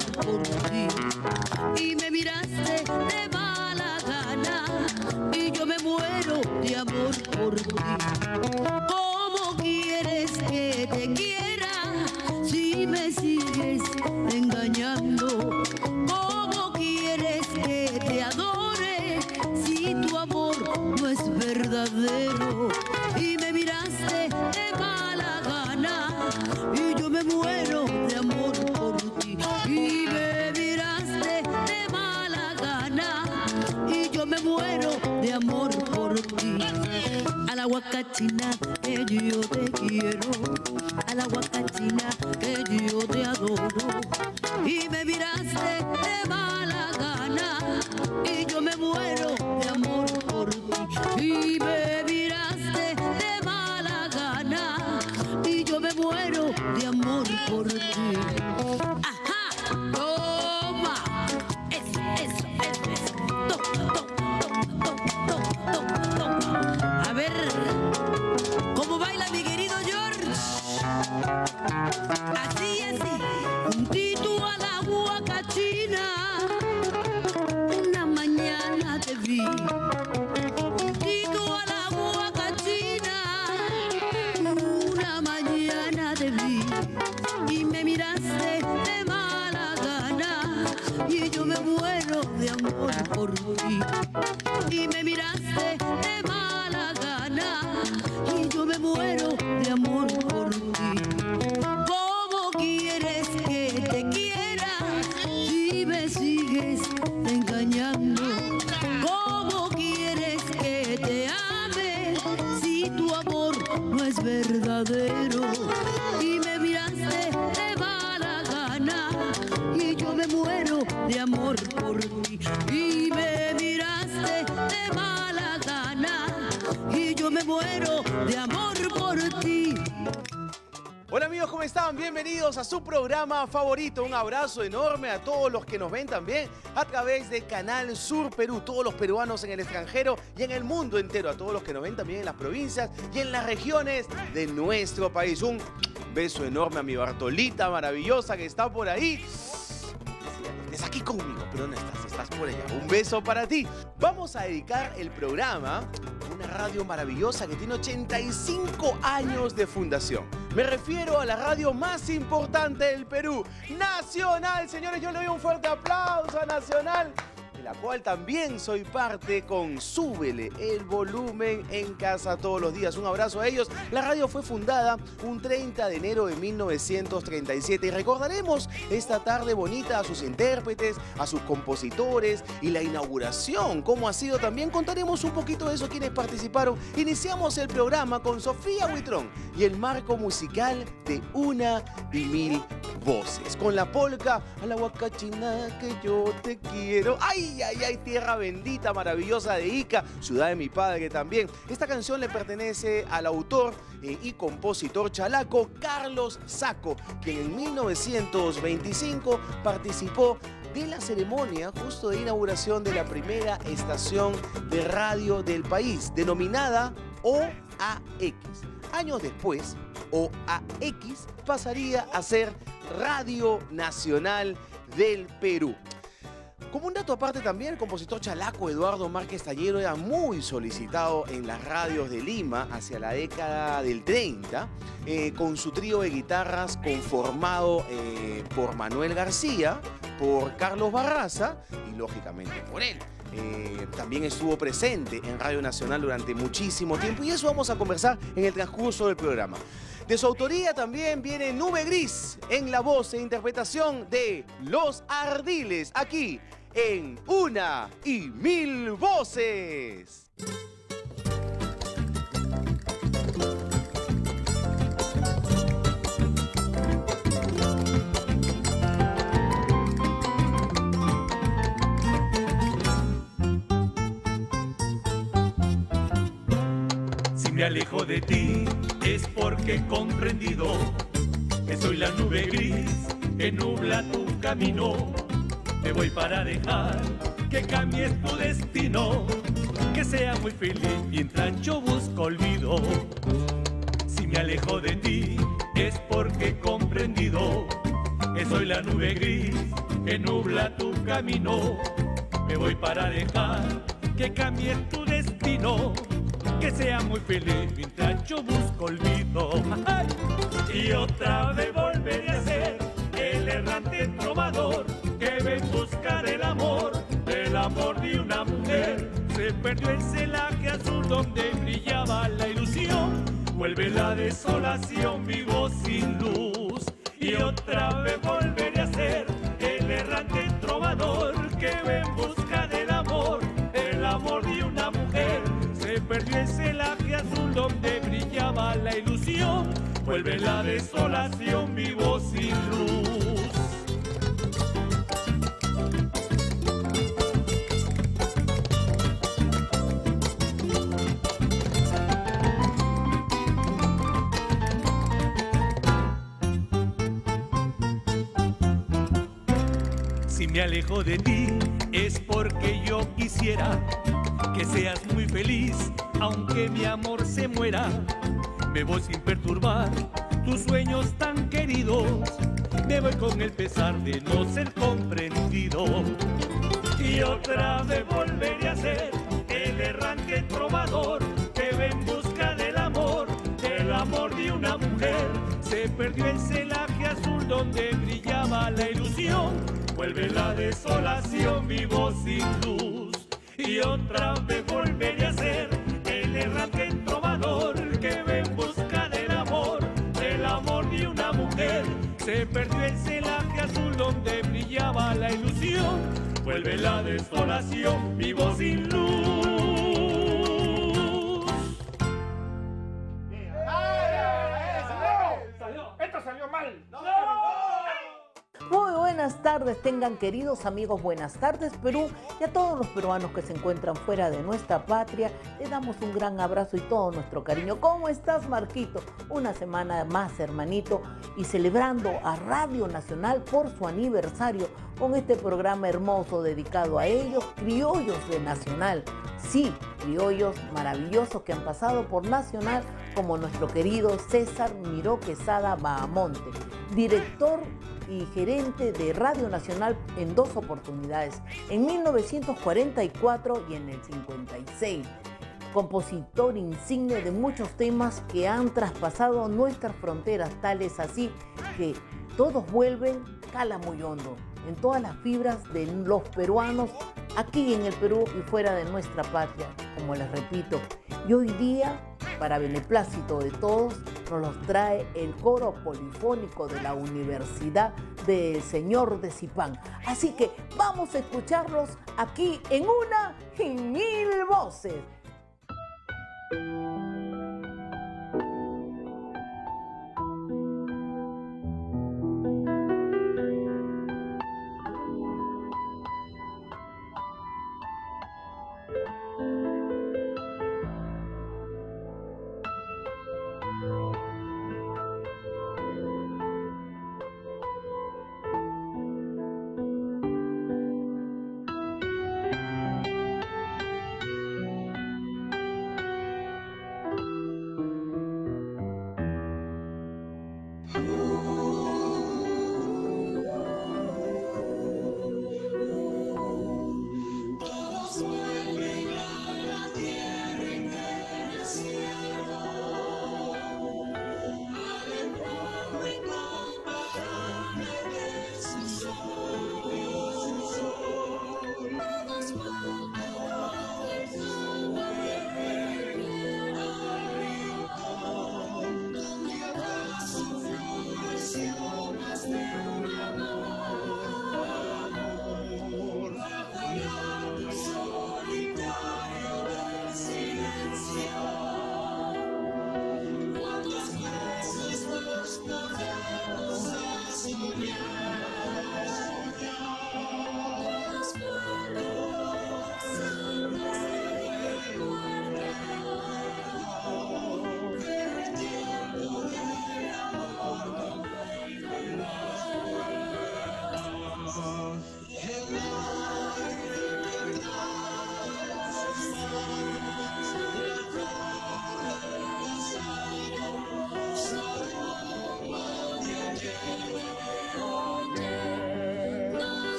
por ti. Y me miraste de mala gana y yo me muero de amor por ti. ¿Cómo quieres que te quiera si me sigues engañando? ¿Cómo quieres que te adore si tu amor no es verdadero? Y me miraste de mala gana y yo me muero de amor por ti. Y me miraste de mala gana y yo me muero de amor por ti. A la guacachina que yo te quiero, a la guacachina que yo te adoro. Y me miraste de mala gana y yo me muero de amor por ti. Y me miraste de mala gana y yo me muero de amor por ti. ¡Ajá! ¡Toma! Eso. A ver, ¿cómo baila mi querido George? Así, juntito a la guacachina, una mañana te vi. Juntito a la guacachina, una mañana te vi. Y me miraste de mala gana y yo me muero de amor por ti. Y me miraste de mala gana y yo me muero de amor por ti. ¿Cómo quieres que te quiera si me sigues engañando? ¿Cómo quieres que te ame si tu amor no es verdadero? Y me miraste de mala gana y yo me muero de amor por ti. Y me miraste de mala gana y yo me muero de amor por ti. Hola amigos, ¿cómo están? Bienvenidos a su programa favorito. Un abrazo enorme a todos los que nos ven también a través de Canal Sur Perú, todos los peruanos en el extranjero y en el mundo entero, a todos los que nos ven también en las provincias y en las regiones de nuestro país. Un beso enorme a mi Bartolita maravillosa que está por ahí. Estás aquí conmigo, pero no estás, estás por allá. Un beso para ti. Vamos a dedicar el programa a una radio maravillosa que tiene 85 años de fundación. Me refiero a la radio más importante del Perú, Nacional. Señores, yo le doy un fuerte aplauso a Nacional, de la cual también soy parte con Súbele el Volumen en casa todos los días. Un abrazo a ellos. La radio fue fundada un 30 de enero de 1937 y recordaremos esta tarde bonita a sus intérpretes, a sus compositores y la inauguración, cómo ha sido también. Contaremos un poquito de eso, quienes participaron. Iniciamos el programa con Sofía Huitrón y el marco musical de Una y Mil Voces, con la polca a la guacachina que yo te quiero. ¡Ay! Tierra bendita, maravillosa de Ica, ciudad de mi padre también. Esta canción le pertenece al autor y compositor chalaco Carlos Saco, quien en 1925 participó de la ceremonia justo de inauguración de la primera estación de radio del país, denominada OAX. Años después, OAX pasaría a ser Radio Nacional del Perú. Como un dato aparte también, el compositor chalaco Eduardo Márquez Tallero era muy solicitado en las radios de Lima hacia la década del 30, con su trío de guitarras conformado por Manuel García, por Carlos Barraza y lógicamente por él. También estuvo presente en Radio Nacional durante muchísimo tiempo y eso vamos a conversar en el transcurso del programa. De su autoría también viene Nube Gris en la voz e interpretación de Los Ardiles, aquí en Una y Mil Voces. Si me alejo de ti es porque he comprendido que soy la nube gris que nubla tu camino. Me voy para dejar que cambies tu destino, que sea muy feliz mientras yo busco olvido. Si me alejo de ti es porque he comprendido que soy la nube gris que nubla tu camino. Me voy para dejar que cambie tu destino, que sea muy feliz mientras yo busco olvido. ¡Ay! Y otra vez volveré a ser el errante trovador que ve en busca del amor de una mujer. Se perdió el celaje azul donde brillaba la ilusión, vuelve la desolación, vivo sin luz. Y otra vez volveré a ser el errante trovador que ve en busca del amor de una mujer. Se perdió el celaje azul donde brillaba la ilusión, vuelve la desolación, vivo sin luz. Si me alejo de ti es porque yo quisiera que seas muy feliz, aunque mi amor se muera. Me voy sin perturbar tus sueños tan queridos, me voy con el pesar de no ser comprendido. Y otra vez volveré a ser el errante trovador que ve en busca del amor de una mujer. Se perdió el celaje azul donde brillaba la ilusión, vuelve la desolación, vivo sin luz. Y otra vez volveré a ser el errante trovador que ve en busca del amor de una mujer. Se perdió el celaje azul donde brillaba la ilusión, vuelve la desolación, vivo sin luz. ¡Esto salió mal! Muy buenas tardes, tengan queridos amigos, buenas tardes Perú, y a todos los peruanos que se encuentran fuera de nuestra patria, les damos un gran abrazo y todo nuestro cariño. ¿Cómo estás, Marquito? Una semana más, hermanito, y celebrando a Radio Nacional por su aniversario con este programa hermoso dedicado a ellos, criollos de Nacional. Sí, criollos maravillosos que han pasado por Nacional, como nuestro querido César Miró Quesada Bahamonte, director y gerente de Radio Nacional en 2 oportunidades, en 1944 y en el 56. Compositor insigne de muchos temas que han traspasado nuestras fronteras, tales así que todos vuelven, cala muy hondo en todas las fibras de los peruanos, aquí en el Perú y fuera de nuestra patria, como les repito. Y hoy día, para beneplácito de todos, nos los trae el coro polifónico de la Universidad del Señor de Zipán. Así que vamos a escucharlos aquí en Una y Mil Voces.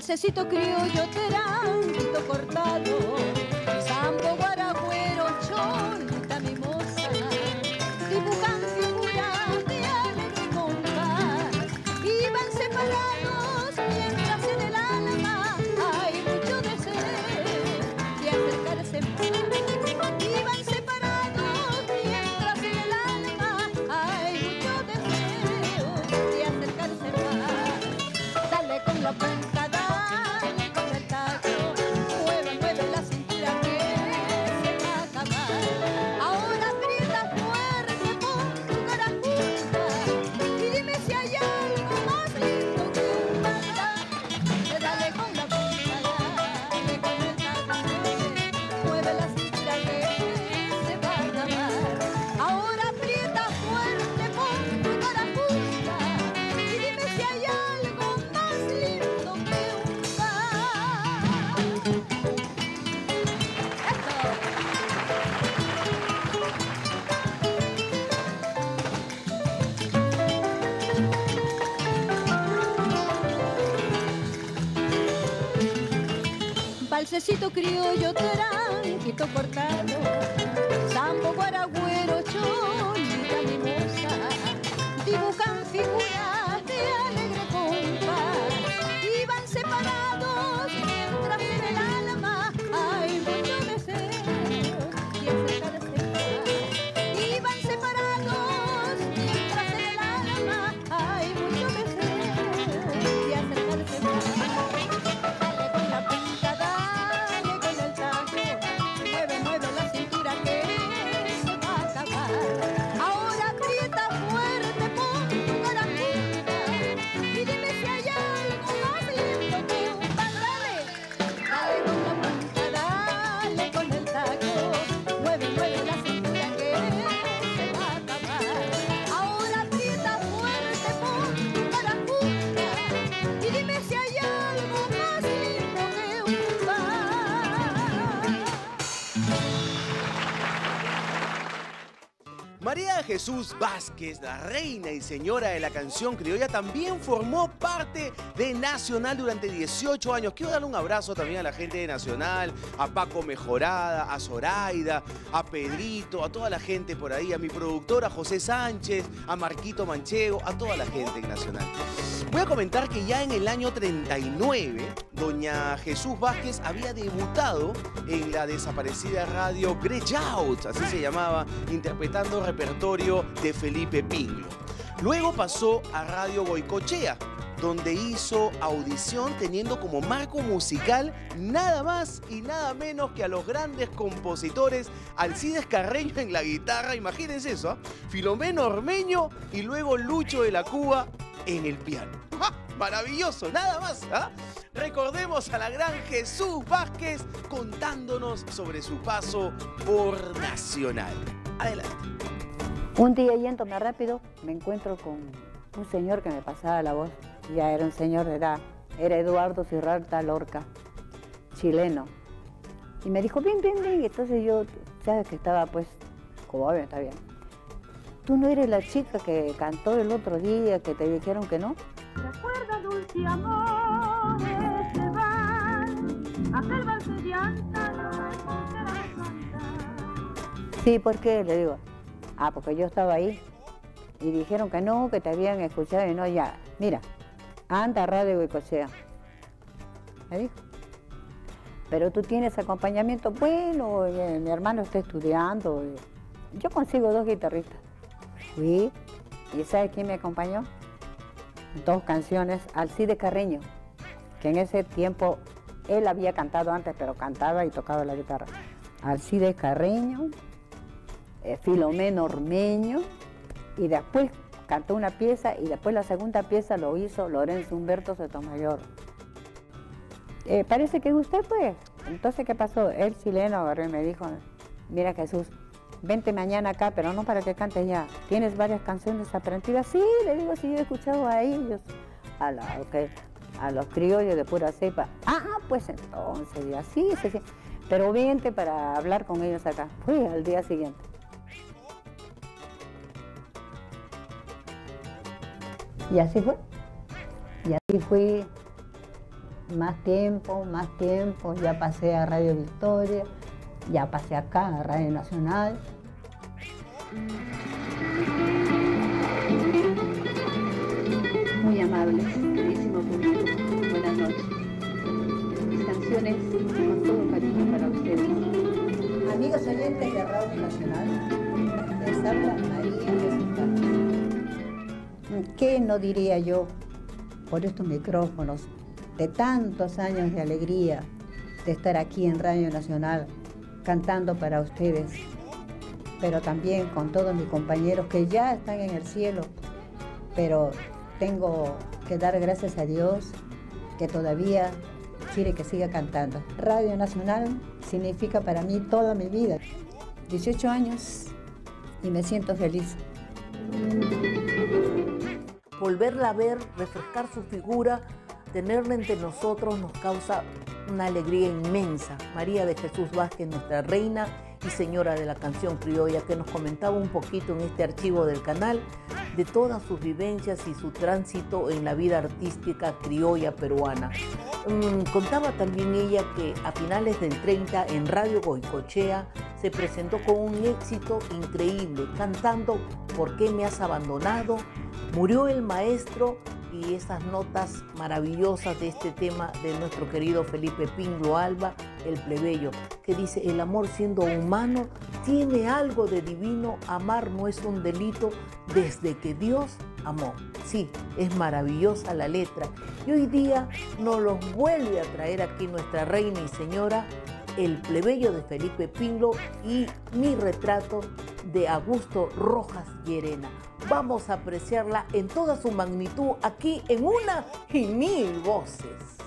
Valsecito criollo, teranquito cortado, sambo, guaragüero, cholita mimosa, dibujan figuras de alegre compás, y van separados mientras en el alma hay mucho deseo de acercarse más. Y van separados mientras en el alma hay mucho deseo de acercarse más. Dale con la punta. Valsecito criollo, teranquito cortado, sambo, guaragüero, cholita mimosa, dibujan figuras de alegre compás, y van separados mientras en el alma hay mucho deseo de acercarse más. Y van separados mientras en el alma hay mucho deseo de acercarse más. Dale con la punta, dale con el taco, mueve, mueve la cintura que se va a acabar. Ahora aprieta fuerte, pon tu cara junta y dime si hay algo más lindo que un pan. Dale con la punta, dale con el taco, mueve, mueve la cintura que se va a acabar. Ahora aprieta fuerte, pon tu cara junta y dime si hay algo más lindo que un pan. María Jesús Vázquez, la reina y señora de la canción criolla, también formó parte de Nacional durante 18 años. Quiero darle un abrazo también a la gente de Nacional, a Paco Mejorada, a Zoraida, a Pedrito, a toda la gente por ahí, a mi productora José Sánchez, a Marquito Manchego, a toda la gente en Nacional. Voy a comentar que ya en el año 39, doña Jesús Vázquez había debutado en la desaparecida radio Greyhound, así se llamaba, interpretando repertorio de Felipe Pinlo. Luego pasó a Radio Goicochea, donde hizo audición teniendo como marco musical nada más y nada menos que a los grandes compositores Alcides Carreño en la guitarra, imagínense eso, ¿eh? Filomeno Ormeño y luego Lucho de la Cuba en el piano. ¡Ah! Maravilloso, nada más. ¿Ah? Recordemos a la gran Jesús Vázquez contándonos sobre su paso por Nacional. Adelante. Un día yéndome rápido me encuentro con un señor que me pasaba la voz. Ya era un señor de edad, era Eduardo Cirralta Lorca, chileno. Y me dijo, bien, bien, bien. Entonces yo, sabes que estaba pues, como obvio, está bien. ¿Tú no eres la chica que cantó el otro día, que te dijeron que no? Recuerda, dulce amor, ese van, aquel vals de llanta, no será cantar. Sí, ¿por qué? Le digo. Ah, porque yo estaba ahí y dijeron que no, que te habían escuchado y no, ya. Mira, anda a Radio Goicochea. Me dijo. Pero tú tienes acompañamiento. Bueno, mi hermano está estudiando. Yo consigo 2 guitarristas. Fui, ¿y sabes quién me acompañó? 2 canciones, Alcides Carreño, que en ese tiempo él había cantado antes, pero cantaba y tocaba la guitarra. Alcides Carreño, Filomeno Ormeño, y después cantó una pieza, y después la segunda pieza lo hizo Lorenzo Humberto Sotomayor. Parece que usted pues. Entonces, ¿qué pasó? El chileno agarró y me dijo, mira Jesús, vente mañana acá, pero no para que cantes ya. ¿Tienes varias canciones aprendidas? Sí, le digo, sí, yo he escuchado a ellos, a los criollos de pura cepa. Ah, pues entonces, y así, sí, sí. Pero vente para hablar con ellos acá. Fui al día siguiente. Y así fue. Y así fui más tiempo, ya pasé a Radio Victoria, ya pasé acá a Radio Nacional. Muy amables, queridísimo público, buenas noches. Mis canciones con todo cariño para ustedes. Amigos oyentes de Radio Nacional, les habla María Jesús Carlos. ¿Qué no diría yo por estos micrófonos de tantos años de alegría de estar aquí en Radio Nacional cantando para ustedes, pero también con todos mis compañeros que ya están en el cielo, pero tengo que dar gracias a Dios que todavía quiere que siga cantando. Radio Nacional significa para mí toda mi vida. 18 años y me siento feliz. Volverla a ver, refrescar su figura, tenerla entre nosotros nos causa una alegría inmensa. María de Jesús Vázquez, nuestra reina y señora de la canción criolla, que nos comentaba un poquito en este archivo del canal de todas sus vivencias y su tránsito en la vida artística criolla peruana. Contaba también ella que a finales del 30 en Radio Goicoechea se presentó con un éxito increíble, cantando ¿Por qué me has abandonado?, Murió el maestro, y esas notas maravillosas de este tema de nuestro querido Felipe Pingo Alba, El plebeyo, que dice: el amor siendo humano tiene algo de divino, amar no es un delito desde que Dios amó. Sí, es maravillosa la letra, y hoy día nos los vuelve a traer aquí nuestra reina y señora, El plebeyo de Felipe Pingo y Mi retrato de Augusto Rojas Llerena. Vamos a apreciarla en toda su magnitud aquí en Una y Mil Voces.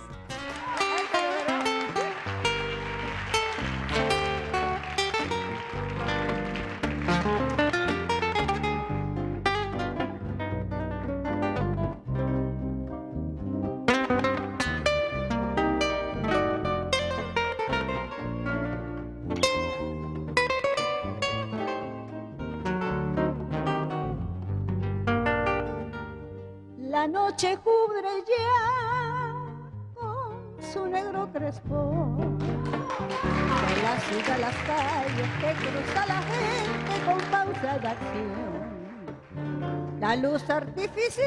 La noche cubre ya con su negro crespón, baila siga las calles que cruza la gente con pausa de acción. La luz artificial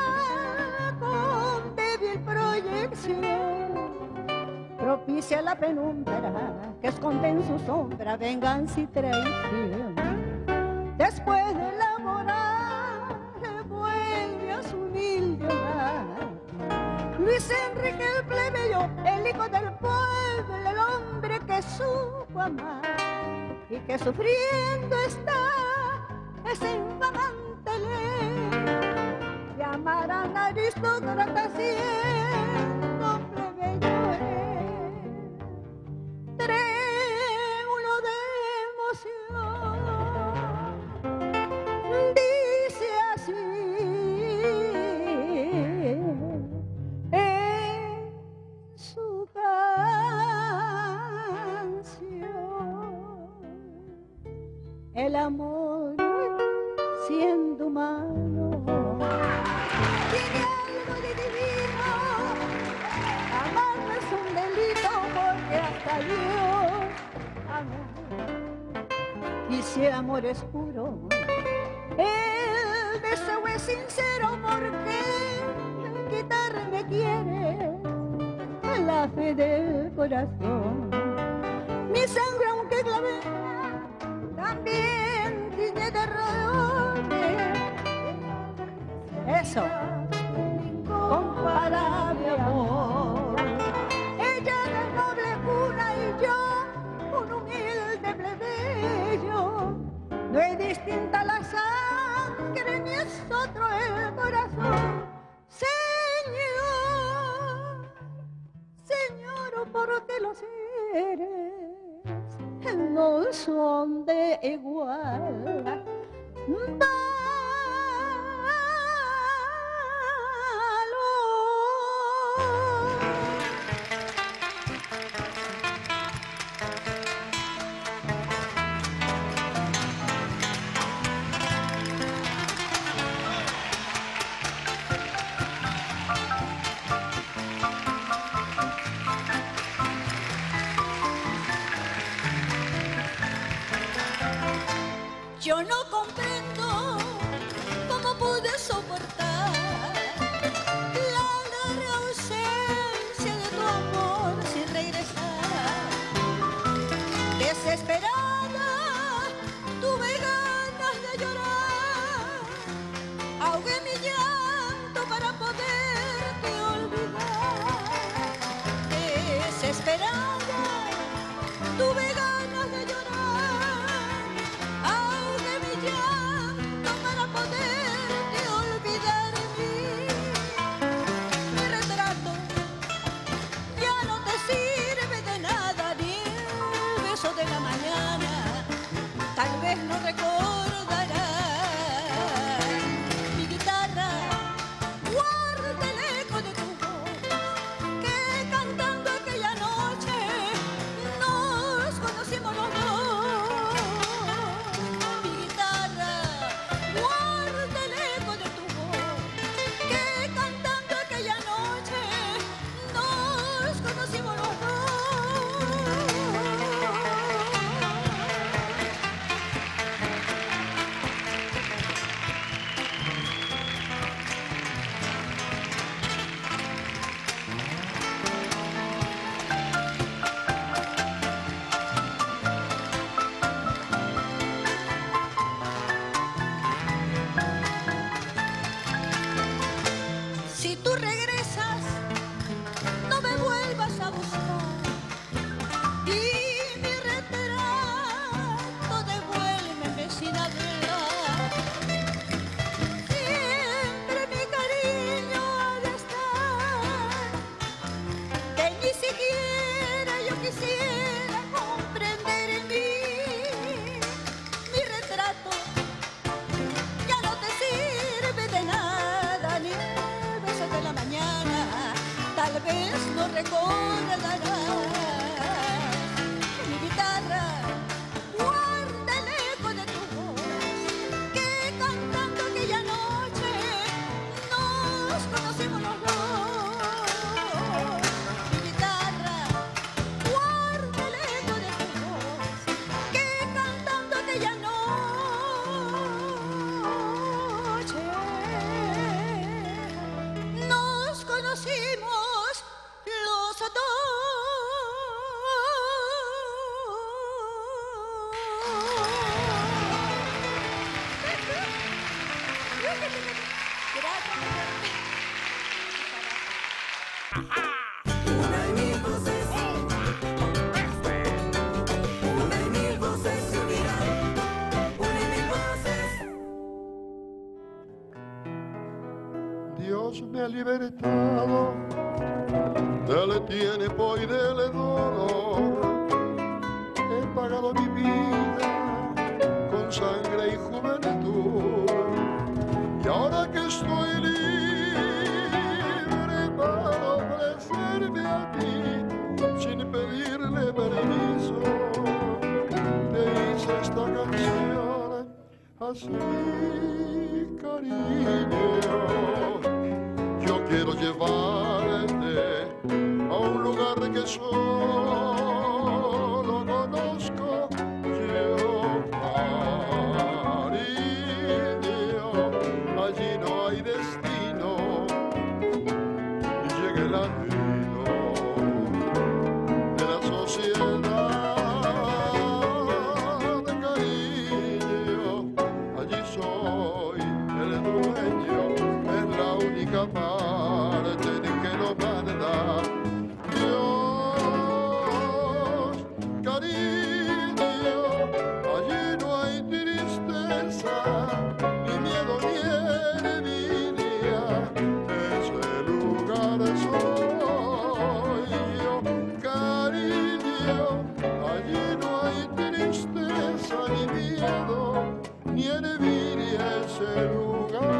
con débil proyección propicia la penumbra que esconde en su sombra venganza y traición. Después de elaborar vuelve a su humilde hogar Luis Enrique el plebeyo, el hijo del pueblo, el hombre que supo amar y que sufriendo está ese infamante ley. Llamarán aristócrata siendo plebeyo él, trémulo de emoción, dice así en su canción: el amor siendo humano tiene algo de divino, amar no es un delito porque hasta Dios amó. Y si amor es puro, el deseo es sincero, porque quitarme quiere la fe del corazón. Mi sangre aunque clavea también tiñe de roble. Eso, incomparable amor. Ella de noble cuna y yo un humilde plebeyo. No es distinta la sangre ni es otro el corazón. Señor, Señor, porque los seres no son de igual valor. Yo no comprendo cómo pude soportar la larga ausencia de tu amor sin regresar. Desesperada, tuve ganas de llorar, ahogué mi llanto para poderte olvidar. Desesperada, tuve ganas de llorar, ahogué mi llanto para poderte olvidar de mí. Mi retrato ya no te sirve de nada, ni el beso de la mañana tal vez no recordarás. Mi guitarra guarda el eco de tu voz, que cantando aquella noche nos conocimos los dos. Mi guitarra guarda el eco de tu voz, que cantando aquella noche nos conocimos los dos. Si tú regresas, no me vuelvas a buscar, y mi retrato devuélveme sin hablar. Siempre mi cariño ha de estar, que ni siquiera yo quisiera comprender en mí. Mi retrato ya no te sirve de nada, ni el beso de la mañana tal vez no recordarás. Mi guitarra guarda el eco de tu voz, que cantando aquella noche nos conocimos los dos. Mi guitarra guarda el eco de tu voz, que cantando aquella noche nos conocimos los dos. Dios me ha libertado del tiempo y del dolor. He pagado mi vida con sangre y juventud, y ahora que estoy libre para ofrecerme a ti sin pedirle permiso, te hice esta canción así, cariño. Yo quiero llevarte a un lugar que solo conozco yo, cariño. Allí no hay destino y llega el anhelo de la sociedad, cariño. Allí soy el dueño, es la única parte de que lo manda Dios, cariño. Allí no hay tristeza, ni miedo, ni envidia. Ese lugar soy yo, cariño. Allí no hay tristeza, ni miedo, ni envidia. Ese lugar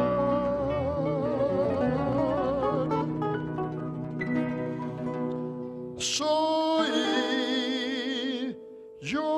soy yo.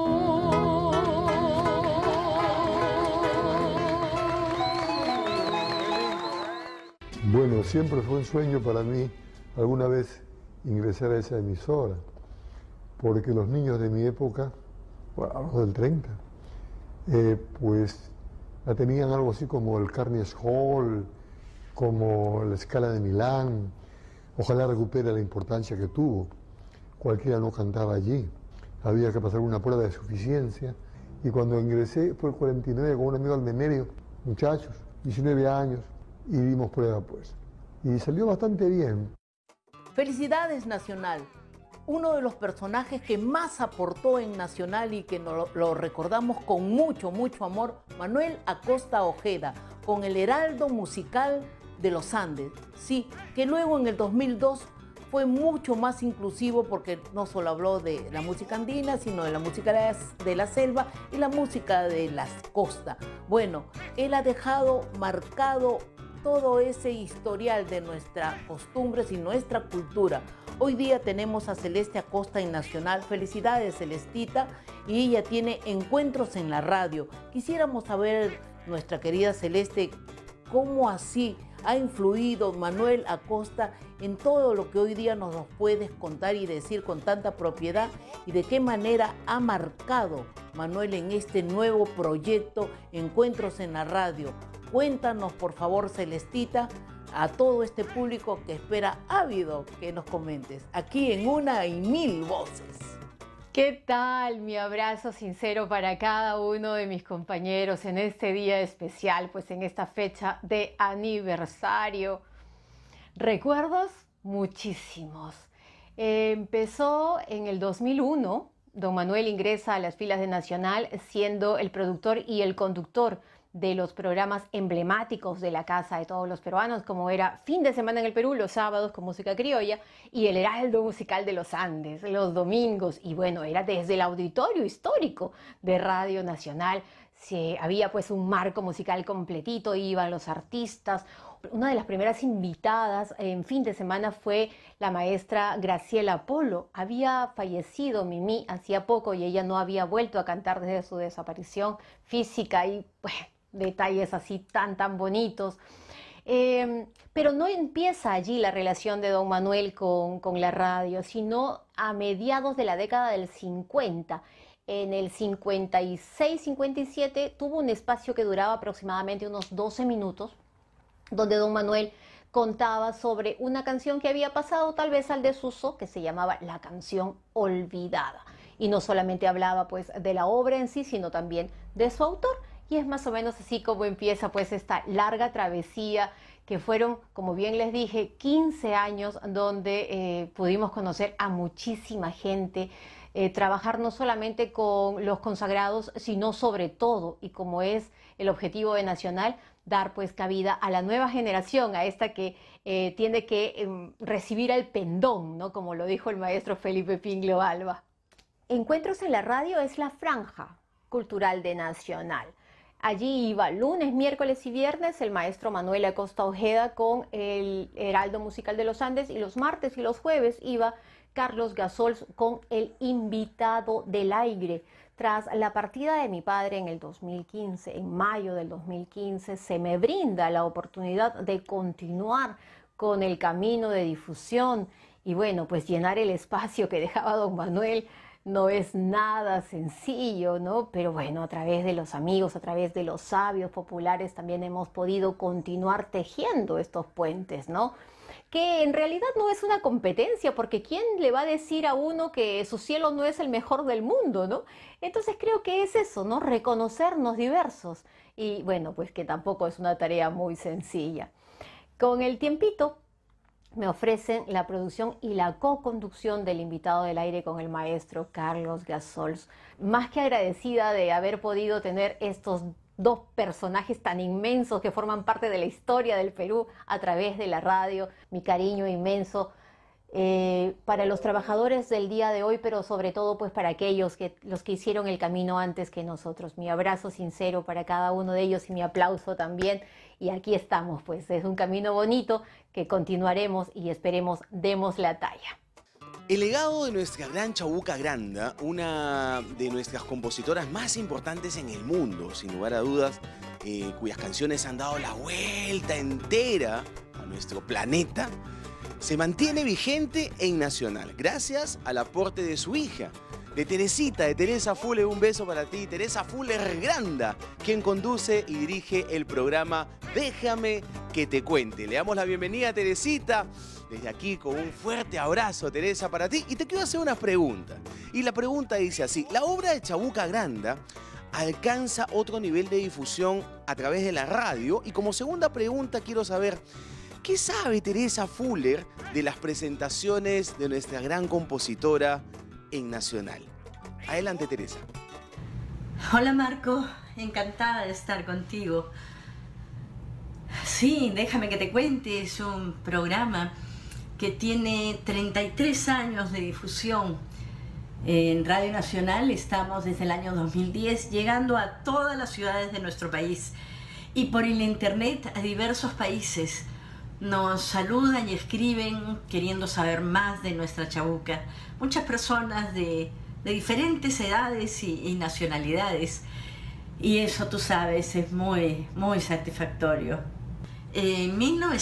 Bueno, siempre fue un sueño para mí alguna vez ingresar a esa emisora, porque los niños de mi época, bueno, hablo del 30, pues la tenían algo así como el Carnegie Hall, como la Scala de Milán. Ojalá recupere la importancia que tuvo. Cualquiera no cantaba allí. Había que pasar una prueba de suficiencia. Y cuando ingresé fue el 49 con un amigo almenerio, muchachos, 19 años, y dimos prueba pues. Y salió bastante bien. Felicidades, Nacional. Uno de los personajes que más aportó en Nacional y que lo recordamos con mucho, mucho amor, Manuel Acosta Ojeda, con el Heraldo Musical de los Andes. Sí, que luego en el 2002 fue mucho más inclusivo porque no solo habló de la música andina, sino de la música de la selva y la música de las costas. Bueno, él ha dejado marcado todo ese historial de nuestras costumbres y nuestra cultura. Hoy día tenemos a Celeste Acosta en Nacional. Felicidades, Celestita. Y ella tiene encuentros en la radio. Quisiéramos saber, nuestra querida Celeste, cómo así ha influido Manuel Acosta en todo lo que hoy día nos puedes contar y decir con tanta propiedad, y de qué manera ha marcado Manuel en este nuevo proyecto Encuentros en la Radio. Cuéntanos, por favor, Celestita, a todo este público que espera ávido que nos comentes, aquí en Una y Mil Voces. ¿Qué tal? Mi abrazo sincero para cada uno de mis compañeros en este día especial, pues en esta fecha de aniversario. Recuerdos muchísimos. Empezó en el 2001, don Manuel ingresa a las filas de Nacional siendo el productor y el conductor de los programas emblemáticos de la casa de todos los peruanos, como era Fin de Semana en el Perú, los sábados con música criolla, y el Heraldo Musical de los Andes, los domingos. Y bueno, era desde el auditorio histórico de Radio Nacional. Había pues un marco musical completito, iban los artistas. Una de las primeras invitadas en Fin de Semana fue la maestra Graciela Polo. Había fallecido Mimi hacía poco y ella no había vuelto a cantar desde su desaparición física, y bueno, detalles así tan bonitos. Pero no empieza allí la relación de don Manuel con la radio, sino a mediados de la década del 50. En el 56-57 tuvo un espacio que duraba aproximadamente unos 12 minutos, donde don Manuel contaba sobre una canción que había pasado tal vez al desuso, que se llamaba La Canción Olvidada. Y no solamente hablaba pues de la obra en sí, sino también de su autor. Y es más o menos así como empieza pues esta larga travesía, que fueron, como bien les dije, 15 años donde pudimos conocer a muchísima gente, trabajar no solamente con los consagrados, sino sobre todo, y como es el objetivo de Nacional, dar pues cabida a la nueva generación, a esta que tiene que recibir el pendón, ¿no? Como lo dijo el maestro Felipe Pinglio Alba. Encuentros en la Radio es la franja cultural de Nacional. Allí iba lunes, miércoles y viernes el maestro Manuel Acosta Ojeda con el Heraldo Musical de los Andes, y los martes y los jueves iba Carlos Gasols con el Invitado del Aire. Tras la partida de mi padre en el 2015, en mayo del 2015, se me brinda la oportunidad de continuar con el camino de difusión, y bueno, pues llenar el espacio que dejaba don Manuel no es nada sencillo, ¿no? Pero bueno, a través de los amigos, a través de los sabios populares, también hemos podido continuar tejiendo estos puentes, ¿no? Que en realidad no es una competencia, porque ¿quién le va a decir a uno que su cielo no es el mejor del mundo, ¿no? Entonces creo que es eso, ¿no? Reconocernos diversos. Y bueno, pues que tampoco es una tarea muy sencilla. Con el tiempito me ofrecen la producción y la co-conducción del Invitado del Aire con el maestro Carlos Gasols. Más que agradecida de haber podido tener estos dos personajes tan inmensos que forman parte de la historia del Perú a través de la radio. Mi cariño inmenso para los trabajadores del día de hoy, pero sobre todo pues para aquellos los que hicieron el camino antes que nosotros. Mi abrazo sincero para cada uno de ellos y mi aplauso también. Y aquí estamos, pues es un camino bonito que continuaremos y esperemos demos la talla. El legado de nuestra gran Chabuca Granda, una de nuestras compositoras más importantes en el mundo, sin lugar a dudas, cuyas canciones han dado la vuelta entera a nuestro planeta, se mantiene vigente en Nacional, gracias al aporte de su hija, de Teresita, de Teresa Fuller. Un beso para ti, Teresa Fuller Granda, quien conduce y dirige el programa Déjame que te cuente. Le damos la bienvenida a Teresita. Desde aquí, con un fuerte abrazo, Teresa, para ti. Y te quiero hacer una pregunta. Y la pregunta dice así: la obra de Chabuca Granda alcanza otro nivel de difusión a través de la radio. Y como segunda pregunta quiero saber, ¿qué sabe Teresa Fuller de las presentaciones de nuestra gran compositora en Nacional? Adelante, Teresa. Hola, Marco. Encantada de estar contigo. Sí, Déjame que te cuente. Es un programa que tiene 33 años de difusión. En Radio Nacional estamos desde el año 2010 llegando a todas las ciudades de nuestro país y por el internet a diversos países. Nos saludan y escriben queriendo saber más de nuestra chabuca. Muchas personas de diferentes edades y nacionalidades. Y eso, tú sabes, es muy, muy satisfactorio. En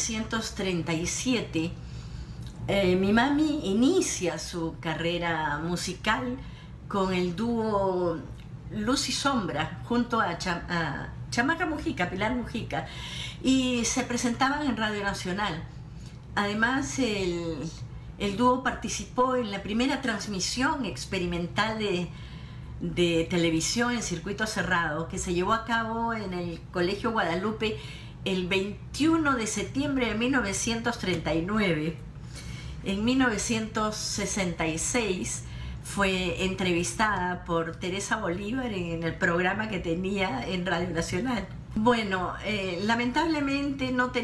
1937, mi mami inicia su carrera musical con el dúo Luz y Sombra junto a Chamaca Mujica, Pilar Mujica, y se presentaban en Radio Nacional. Además, el dúo participó en la primera transmisión experimental de televisión en circuito cerrado que se llevó a cabo en el Colegio Guadalupe el 21 de septiembre de 1939. En 1966 fue entrevistada por Teresa Bolívar en el programa que tenía en Radio Nacional. Bueno, lamentablemente no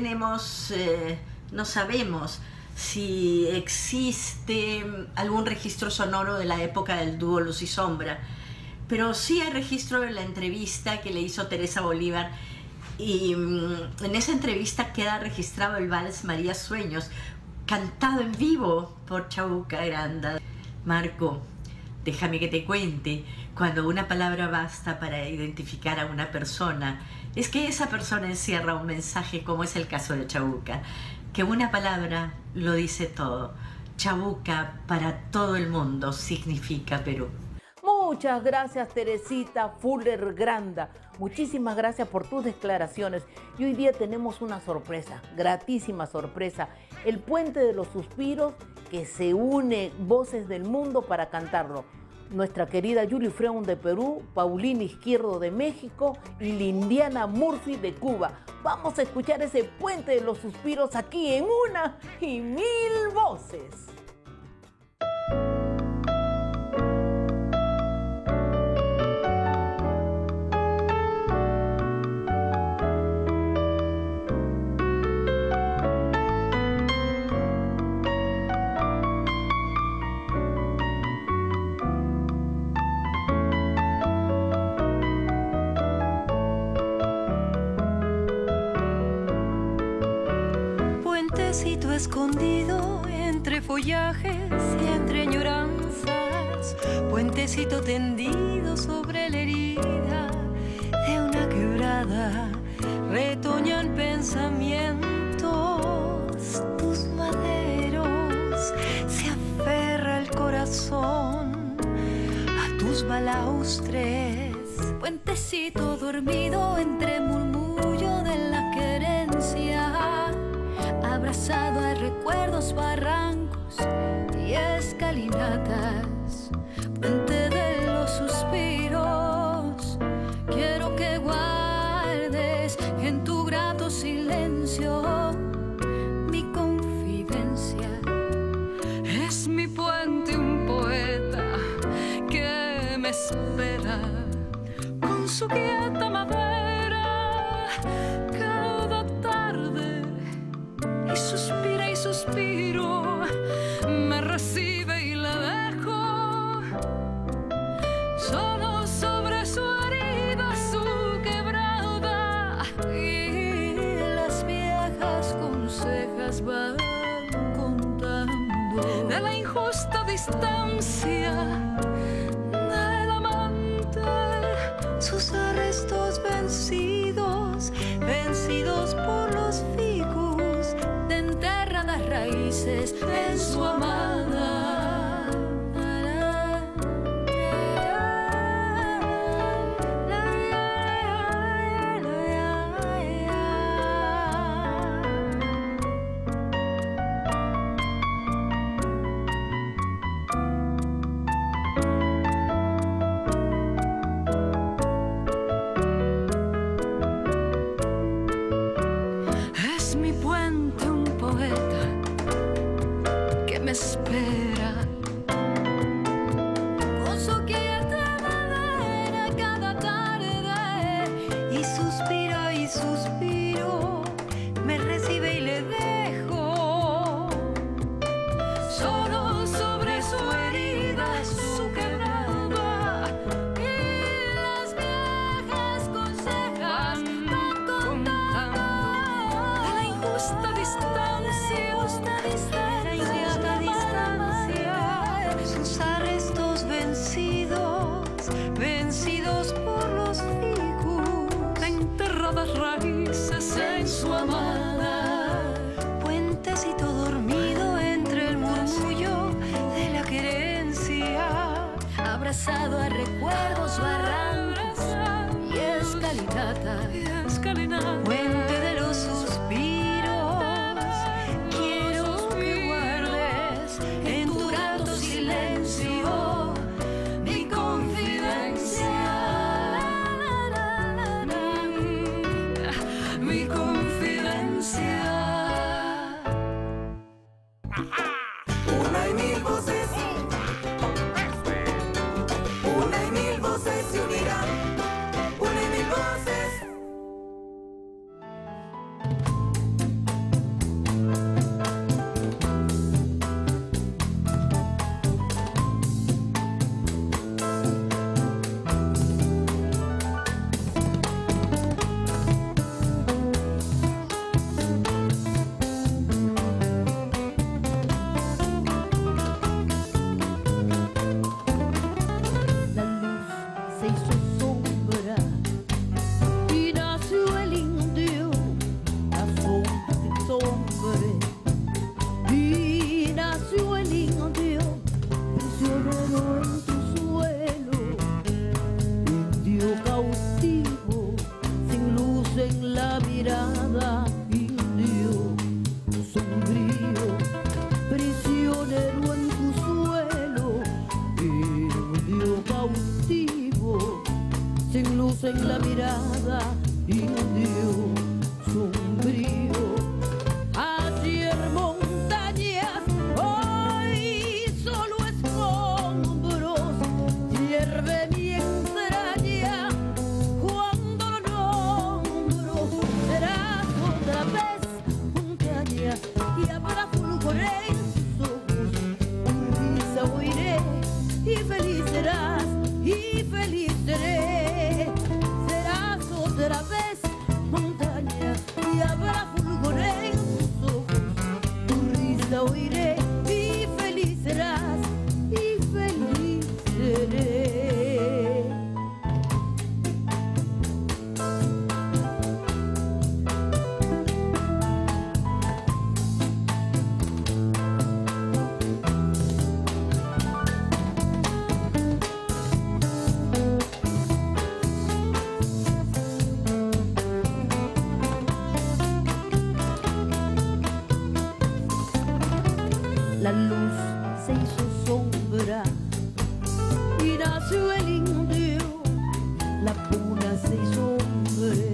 sabemos si existe algún registro sonoro de la época del dúo Luz y Sombra, pero sí hay registro de la entrevista que le hizo Teresa Bolívar, y en esa entrevista queda registrado el vals María Sueños, cantado en vivo por Chabuca Granda. Marco, déjame que te cuente, cuando una palabra basta para identificar a una persona, es que esa persona encierra un mensaje, como es el caso de Chabuca, que una palabra lo dice todo. Chabuca para todo el mundo significa Perú. Muchas gracias, Teresita Fuller Granda. Muchísimas gracias por tus declaraciones. Y hoy día tenemos una sorpresa, gratísima sorpresa. El Puente de los Suspiros, que se une voces del mundo para cantarlo. Nuestra querida Julie Freund de Perú, Paulina Izquierdo de México y Lindiana Murphy de Cuba. Vamos a escuchar ese Puente de los Suspiros aquí en Una y Mil Voces. Puentecito escondido entre follajes y entre añoranzas, puentecito tendido sobre la herida de una quebrada, retoñan pensamientos, tus maderos, se aferra el corazón a tus balaustres. Puentecito dormido entre murmullo de la querencia, abrazado a recuerdos, barrancos y escalinatas. Puente de los suspiros, quiero que guardes en tu grato silencio mi confidencia. Es mi puente un poeta que me espera con su quieta madera cada tarde. Y suspira y suspiro, me recibe y la dejo solo sobre su herida, su quebrada. Y las viejas consejas van contando de la injusta distancia del amante, sus arrestos vencidos, vencidos por los ficus de enterradas raíces en su amada. bachata y escalinata, fuente de los suspiros. Quiero que guardes en tu grato silencio mi confidencia, mi confidencia. Una y mil voces, una y mil voces se unirán, una y mil voces. Se hizo sombra y nació el indio, la hombre. Y nació el indio, prisionero en tu suelo, indio cautivo, sin luz en la mirada, indio sombrío, prisionero en tu suelo, indio cautivo, sin luz en la mirada, indio sombrío. Ayer montañas, hoy solo escombros, hierve mi entraña cuando lo nombro. Serás otra vez montaña y habrá fulgor en tus ojos, tu risa oiré y feliz serás y feliz seré. Serás otra vez montaña y habrá fulgor en tus ojos, tu risa oiré y feliz serás y feliz seré. La luz se hizo sombra y nació el indio, la puna se hizo hombre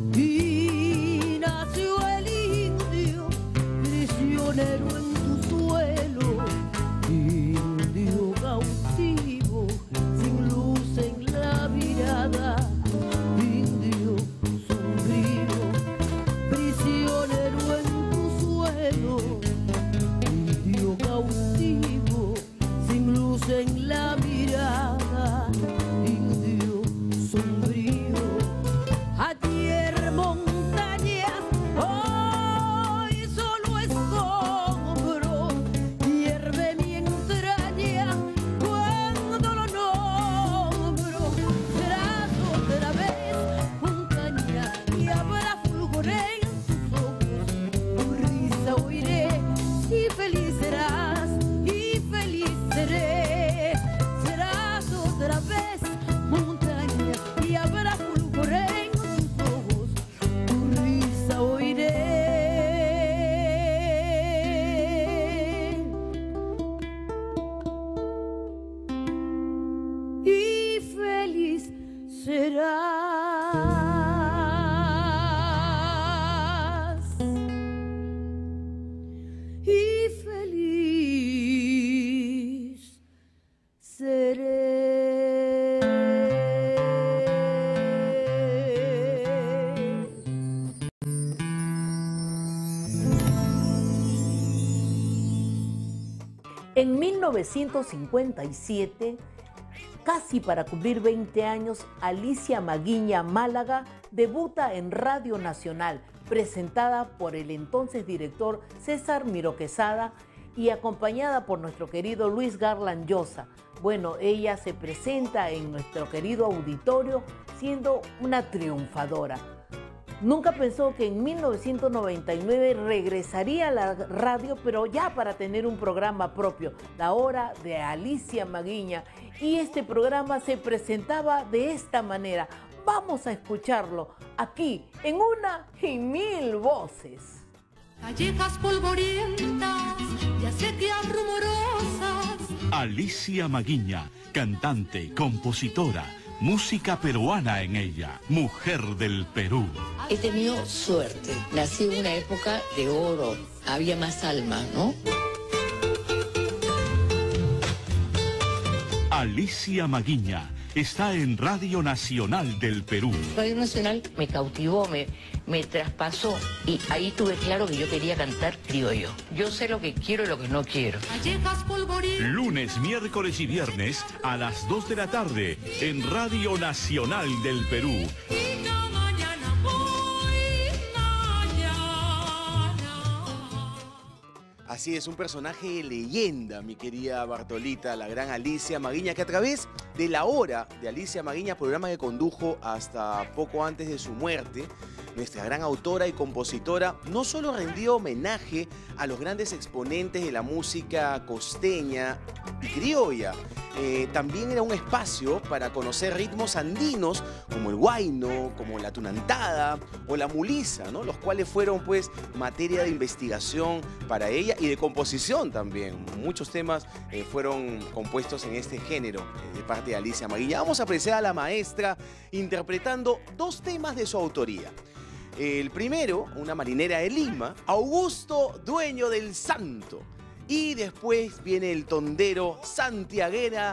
y nació el indio, prisionero en tu suelo, indio cautivo, sin luz en la mirada, indio sombrío, prisionero en tu suelo, indio cautivo, sin luz en la mirada, indio sombrío. Ayer montañas, hoy solo escombro, hierve mi entraña cuando lo nombro. Serás otra vez montaña y habrá fulgor en tus ojos, tu risa oiré y feliz serás y feliz seré. Serás otra vez montaña y habrá fulgor en tus ojos, tu risa oiré y feliz serás. Y feliz seré. En 1957, casi para cumplir 20 años, Alicia Maguiña Málaga debuta en Radio Nacional, presentada por el entonces director César Miró Quesada y acompañada por nuestro querido Luis Garland Llosa. Bueno, ella se presenta en nuestro querido auditorio siendo una triunfadora. Nunca pensó que en 1999 regresaría a la radio, pero ya para tener un programa propio, La Hora de Alicia Maguiña. Y este programa se presentaba de esta manera. Vamos a escucharlo aquí en Una y Mil Voces. Callejas polvorientas, ya sequías rumorosas. Alicia Maguiña, cantante, compositora, música peruana en ella, mujer del Perú. He tenido suerte, nací en una época de oro, había más alma, ¿no? Alicia Maguiña está en Radio Nacional del Perú. Radio Nacional me cautivó, me traspasó y ahí tuve claro que yo quería cantar criollo. Yo sé lo que quiero y lo que no quiero. Lunes, miércoles y viernes a las 2 de la tarde en Radio Nacional del Perú. Así es, un personaje de leyenda, mi querida Bartolita, la gran Alicia Maguiña, que a través de La Hora de Alicia Maguiña, programa que condujo hasta poco antes de su muerte, nuestra gran autora y compositora no solo rendió homenaje a los grandes exponentes de la música costeña y criolla, también era un espacio para conocer ritmos andinos como el huayno, como la tunantada o la mulisa, ¿no? Los cuales fueron pues materia de investigación para ella y de composición también. Muchos temas fueron compuestos en este género de parte de Alicia Maguiña. Vamos a apreciar a la maestra interpretando dos temas de su autoría. El primero, una marinera de Lima, Augusto, dueño del santo. Y después viene el tondero santiaguera,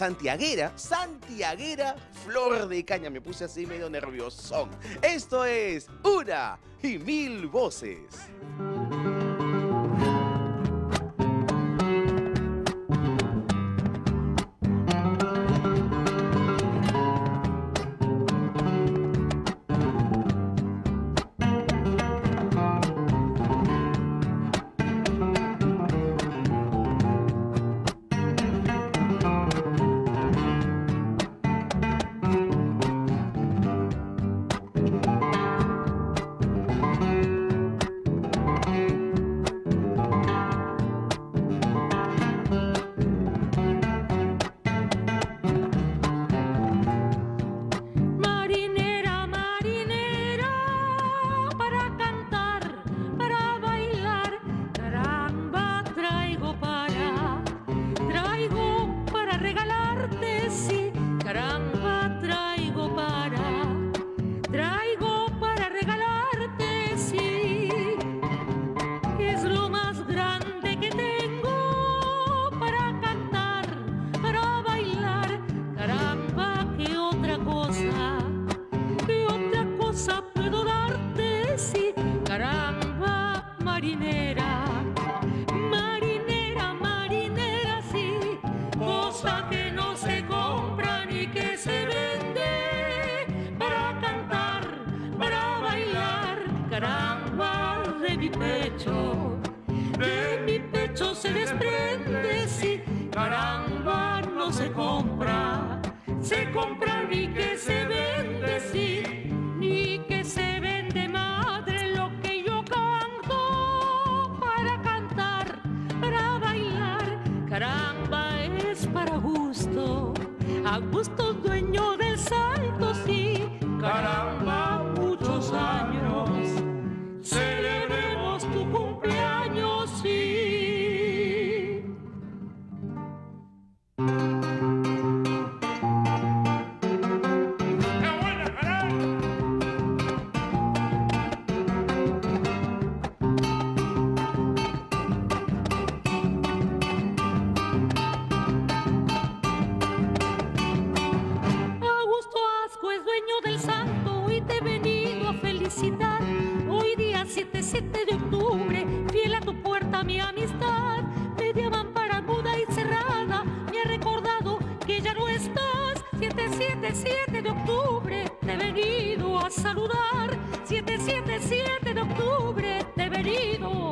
flor de caña. Me puse así medio nerviosón. Esto es Una y Mil Voces. De mi pecho se desprende, sí, caramba, no se compra ni que se vende, sí, ni que se vende, madre, lo que yo canto para cantar, para bailar, caramba, es para gusto, Augusto, dueño del salto, sí, caramba, muchos años. Celebremos tu cumpleaños, sí. Augusto Asco es dueño del santo y te he venido a felicitar. Hoy día 7 de octubre, fiel a tu puerta mi amistad. Media mampara muda y cerrada me ha recordado que ya no estás. 7 de octubre, te he venido a saludar. 7 de octubre, te he venido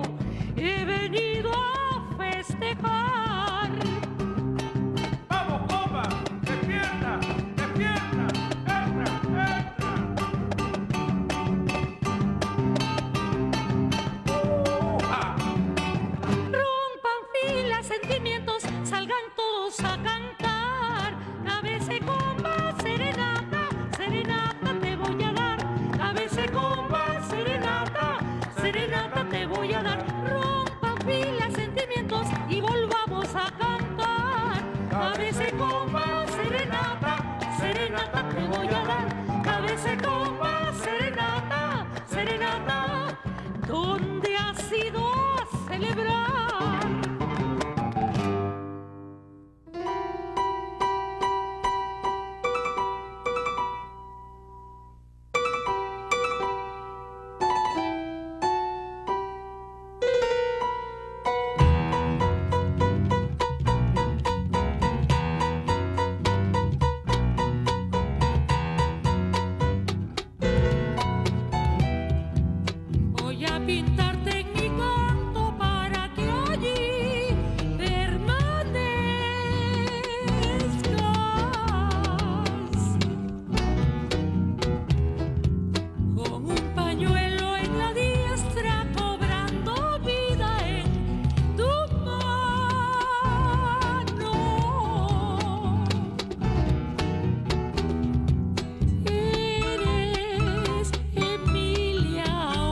a festejar. ¡Vamos, compa! ¡Despierta! ¡Despierta! ¡Entra! Rompan filas, sentimientos, salgan todos a cantar. Cabece comba, serenata, serenata vientos y volvamos a cantar. Cabece compa, serenata, serenata te voy a dar. Cabece compa, serenata, serenata, ¿dónde has ido a celebrar? Voy a pintarte en mi canto para que allí permanezcas. Con un pañuelo en la diestra, cobrando vida en tu mano. Eres Emilia,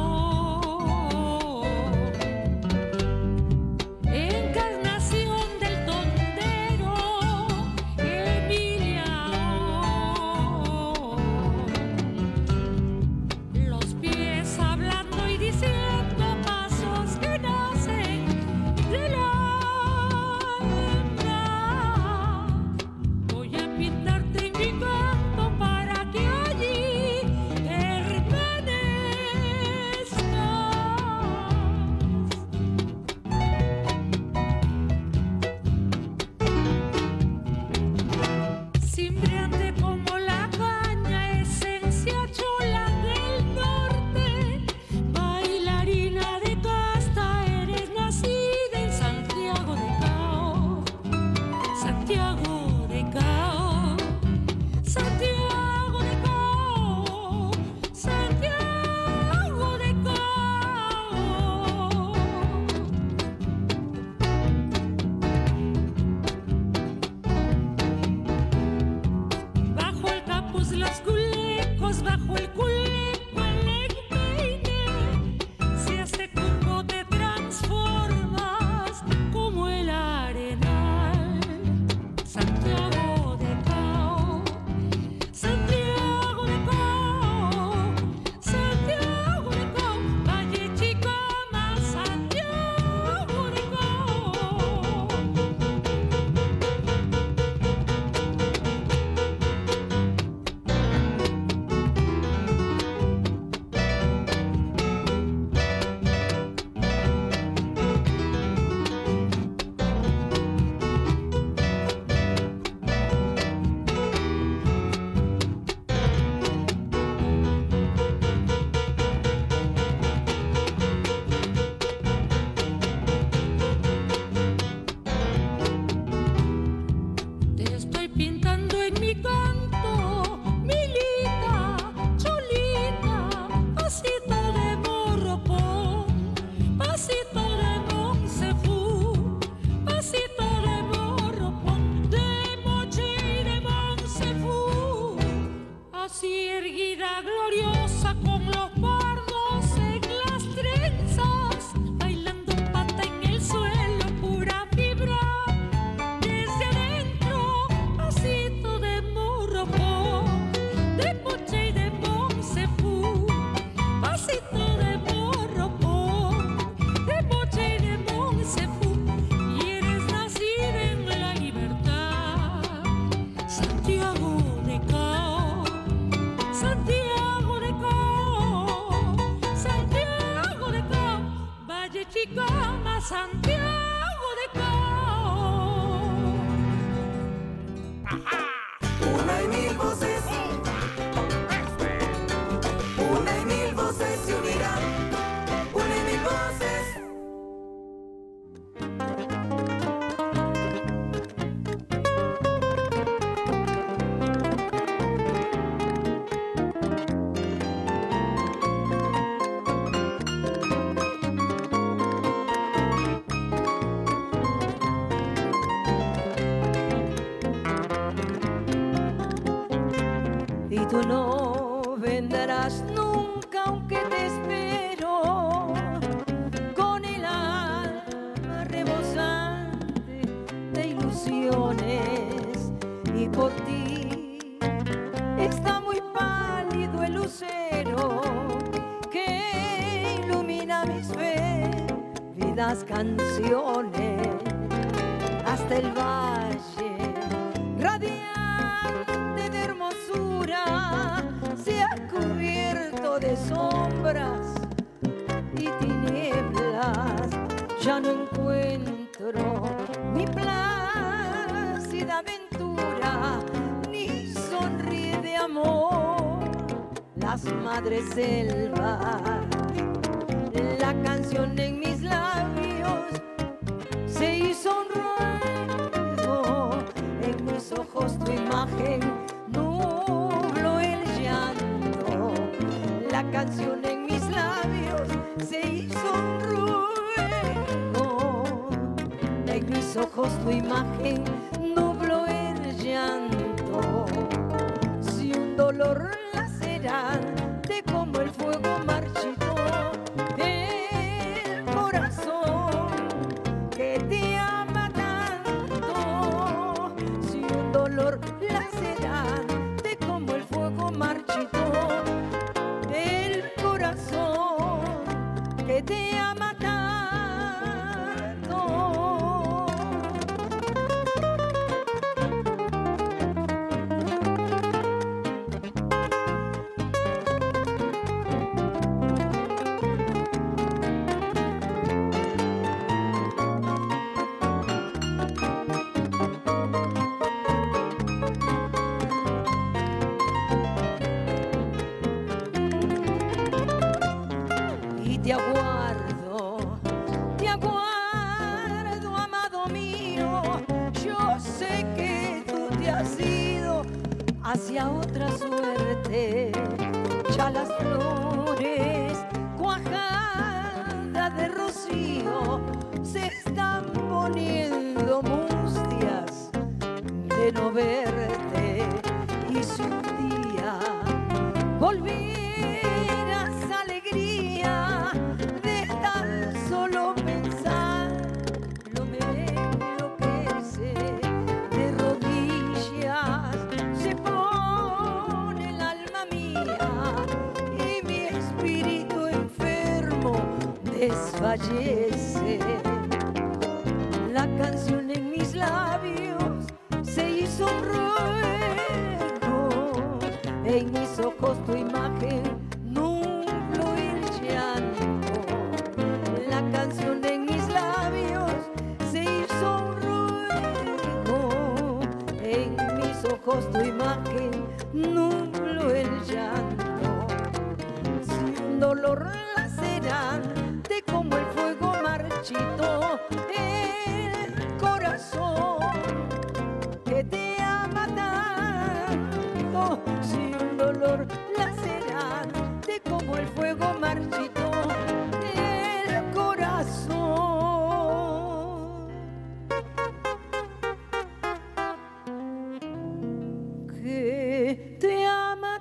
encarnación del tondero. Emilia, los pies hablando y diciendo pasos que nacen del alma. Voy a pintarte en mi canto para que allí permanezcas. Cimbreante como la caña, esencia chola del norte, bailarina de casta, eres nacida en Santiago de Cao, Santiago de Cao, Santiago de Cao, Santiago de Cao. Bajo el capuz los culecos, bajo el culeco el empeine. Si este cuerpo te transformas como el arenal. Santiago de Cao, Santiago de Cao, Santiago de Cao, Valle Chicama, Santiago de Cao. Te estoy pintando en mi canto, Milita, Cholita, pasito de morropón, pasito de Monsefú, pasito de morropón, de Moche y de Monsefú. Así erguida gloriosa con los pardos en las trenzas, bailando pata en el suelo, pura fibra. Desde adentro, pasito de morropón, de Moche y de Monsefú, pasito de morropón, de Moche y de Monsefú, y eres nacida en la libertad. Santiago de Cao, Santiago de Cao, Santiago de Cao, Valle Chicama, Santiago de Cao. Una y mil voces, una y mil voces se unirán, una y mil voces. Y tú no vendrás nunca aunque te espero con el alma rebosante. lucero que ilumina mis bebidas canciones hasta el valle radiante de hermosura se ha cubierto de sombras y tinieblas. Ya no encuentro mi plácida aventura ni sonríe de amor las madres selvas. La canción en mis labios se hizo un ruido, en mis ojos tu imagen nubló el llanto. La canción en mis labios se hizo un ruido, en mis ojos tu imagen nubló el llanto. Si un dolor lacerante como el fuego marchitó el corazón que te ama tanto, si un dolor lacerante como el fuego marchitó el corazón que te ama tanto. Te aguardo, amado mío. Yo sé que tú te has ido hacia otra suerte. Ya las flores cuajadas de rocío se están poniendo mustias de no verte. Y si un día volvieras alegría de tan solo pensar, lo me enloquece de rodillas, se pone el alma mía y mi espíritu enfermo desfallece. La canción en mis labios se hizo un ruego, en mis ojos tu imagen nubló el llanto. La canción en mis labios se hizo un ruego, en mis ojos tu imagen nubló el llanto. Si un dolor lacerante como el fuego marchitó el corazón que te ama tanto, si un dolor lacerante como el fuego marchitó el corazón que te ama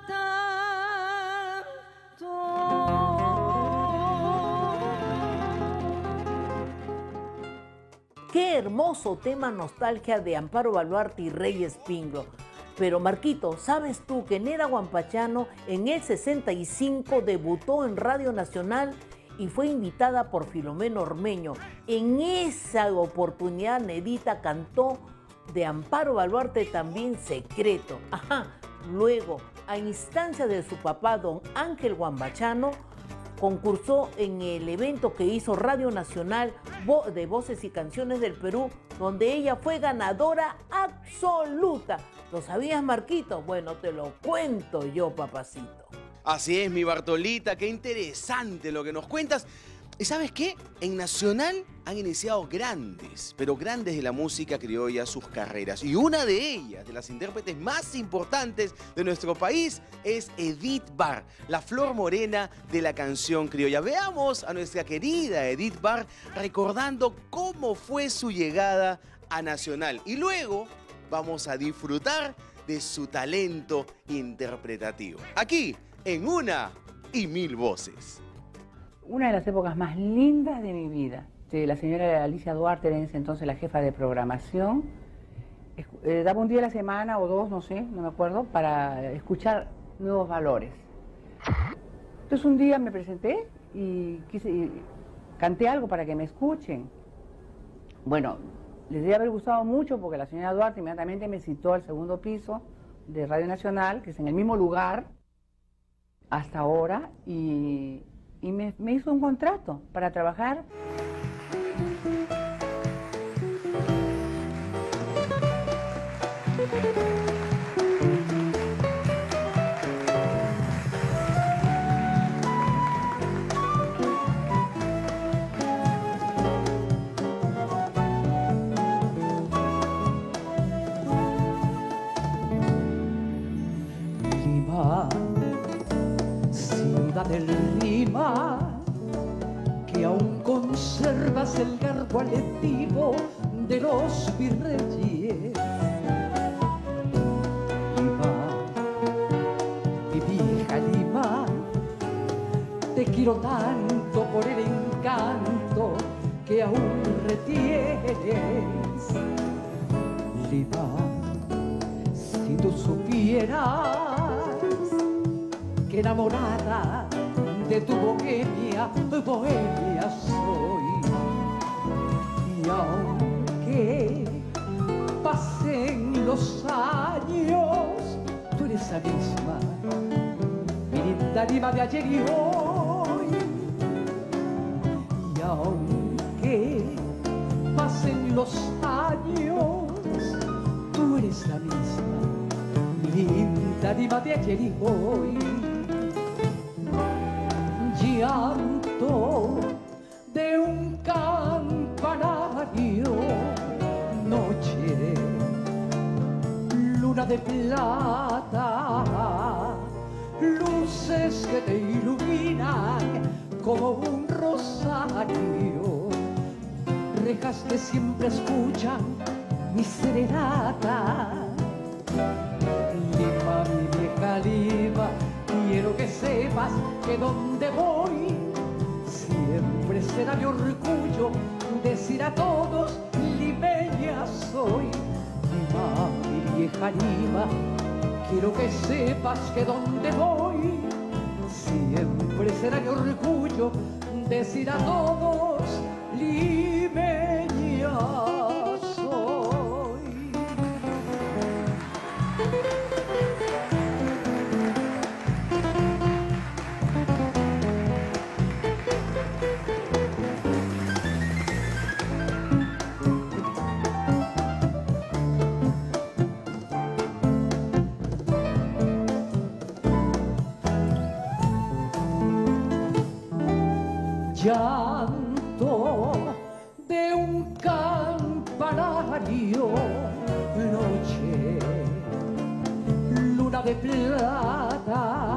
Qué hermoso tema nostalgia de Amparo Baluarte y Reyes Pinglo. Pero Marquito, ¿sabes tú que Nera Guampachano en el 65 debutó en Radio Nacional y fue invitada por Filomeno Ormeño? En esa oportunidad Nerita cantó de Amparo Baluarte también Secreto. Ajá. Luego, a instancia de su papá, don Ángel Guampachano, concursó en el evento que hizo Radio Nacional de Voces y Canciones del Perú, donde ella fue ganadora absoluta. ¿Lo sabías, Marquito? Bueno, te lo cuento yo, papacito. Así es, mi Bartolita, qué interesante lo que nos cuentas. ¿Y sabes qué? En Nacional han iniciado grandes, pero grandes de la música criolla sus carreras. Y una de ellas, de las intérpretes más importantes de nuestro país, es Edith Barr, la flor morena de la canción criolla. Veamos a nuestra querida Edith Barr recordando cómo fue su llegada a Nacional. Y luego vamos a disfrutar de su talento interpretativo. Aquí, en Una y Mil Voces. Una de las épocas más lindas de mi vida. La señora Alicia Duarte era en ese entonces la jefa de programación. Daba un día a la semana o dos, no sé, no me acuerdo, para escuchar nuevos valores. Entonces un día me presenté y canté algo para que me escuchen. Bueno, les debe haber gustado mucho porque la señora Duarte inmediatamente me citó al segundo piso de Radio Nacional, que es en el mismo lugar hasta ahora, y me hizo un contrato para trabajar. Ciudad del Lima, que aún conservas el garbo aletivo de los virreyes. Lima, mi vieja Lima, te quiero tanto por el encanto que aún retienes. Lima, si tú supieras que enamorada de tu bohemia, bohemia soy. Y aunque pasen los años, tú eres la misma, mi linda Lima de ayer y hoy. Y aunque pasen los años, tú eres la misma, mi linda Lima de ayer y hoy. Llanto de un campanario, noche, luna de plata, luces que te iluminan como un rosario, rejas que siempre escuchan mi serenata. Lima, mi vieja Lima, quiero que sepas que donde voy siempre será mi orgullo decir a todos limeña soy. Lima, mi vieja Lima, quiero que sepas que donde voy siempre será mi orgullo decir a todos limeña soy. Llanto de un campanario, noche, luna de plata,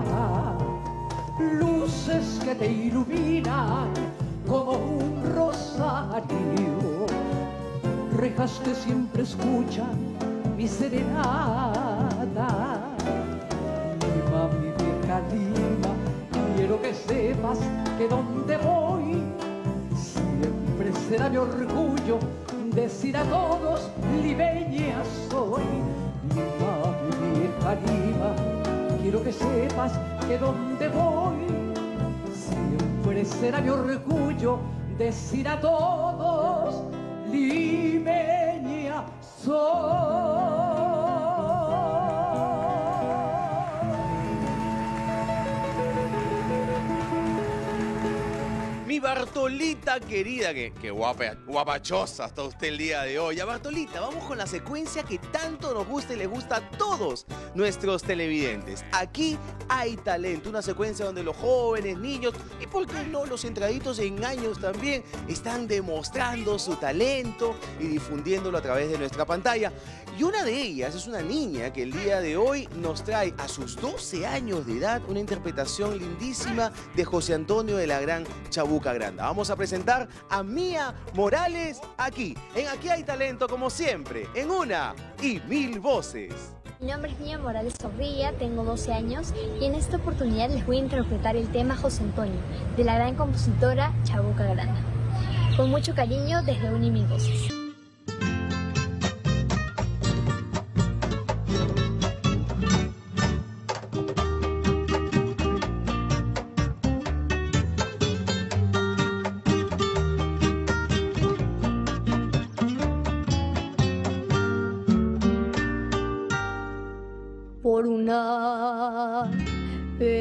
luces que te iluminan como un rosario, rejas que siempre escuchan mi serenata. Lima, mi vieja Lima, quiero que sepas que donde voy siempre será mi orgullo decir a todos limeña soy. Lima, mi vieja Lima, quiero que sepas que donde voy siempre será mi orgullo decir a todos limeña soy. Mi Bartolita querida, que guapachosa está usted el día de hoy. Ya, Bartolita, vamos con la secuencia que tanto nos gusta y les gusta a todos nuestros televidentes. Aquí hay talento, una secuencia donde los jóvenes, niños y por qué no los entraditos en años también están demostrando su talento y difundiéndolo a través de nuestra pantalla. Y una de ellas es una niña que el día de hoy nos trae a sus 12 años de edad una interpretación lindísima de José Antonio de la Gran Chabuca Granda. Vamos a presentar a Mía Morales aquí, en Aquí hay talento, como siempre, en Una y Mil Voces. Mi nombre es Mía Morales Zorrilla, tengo 12 años y en esta oportunidad les voy a interpretar el tema José Antonio, de la gran compositora Chabuca Granda. Con mucho cariño desde Una y Mil Voces.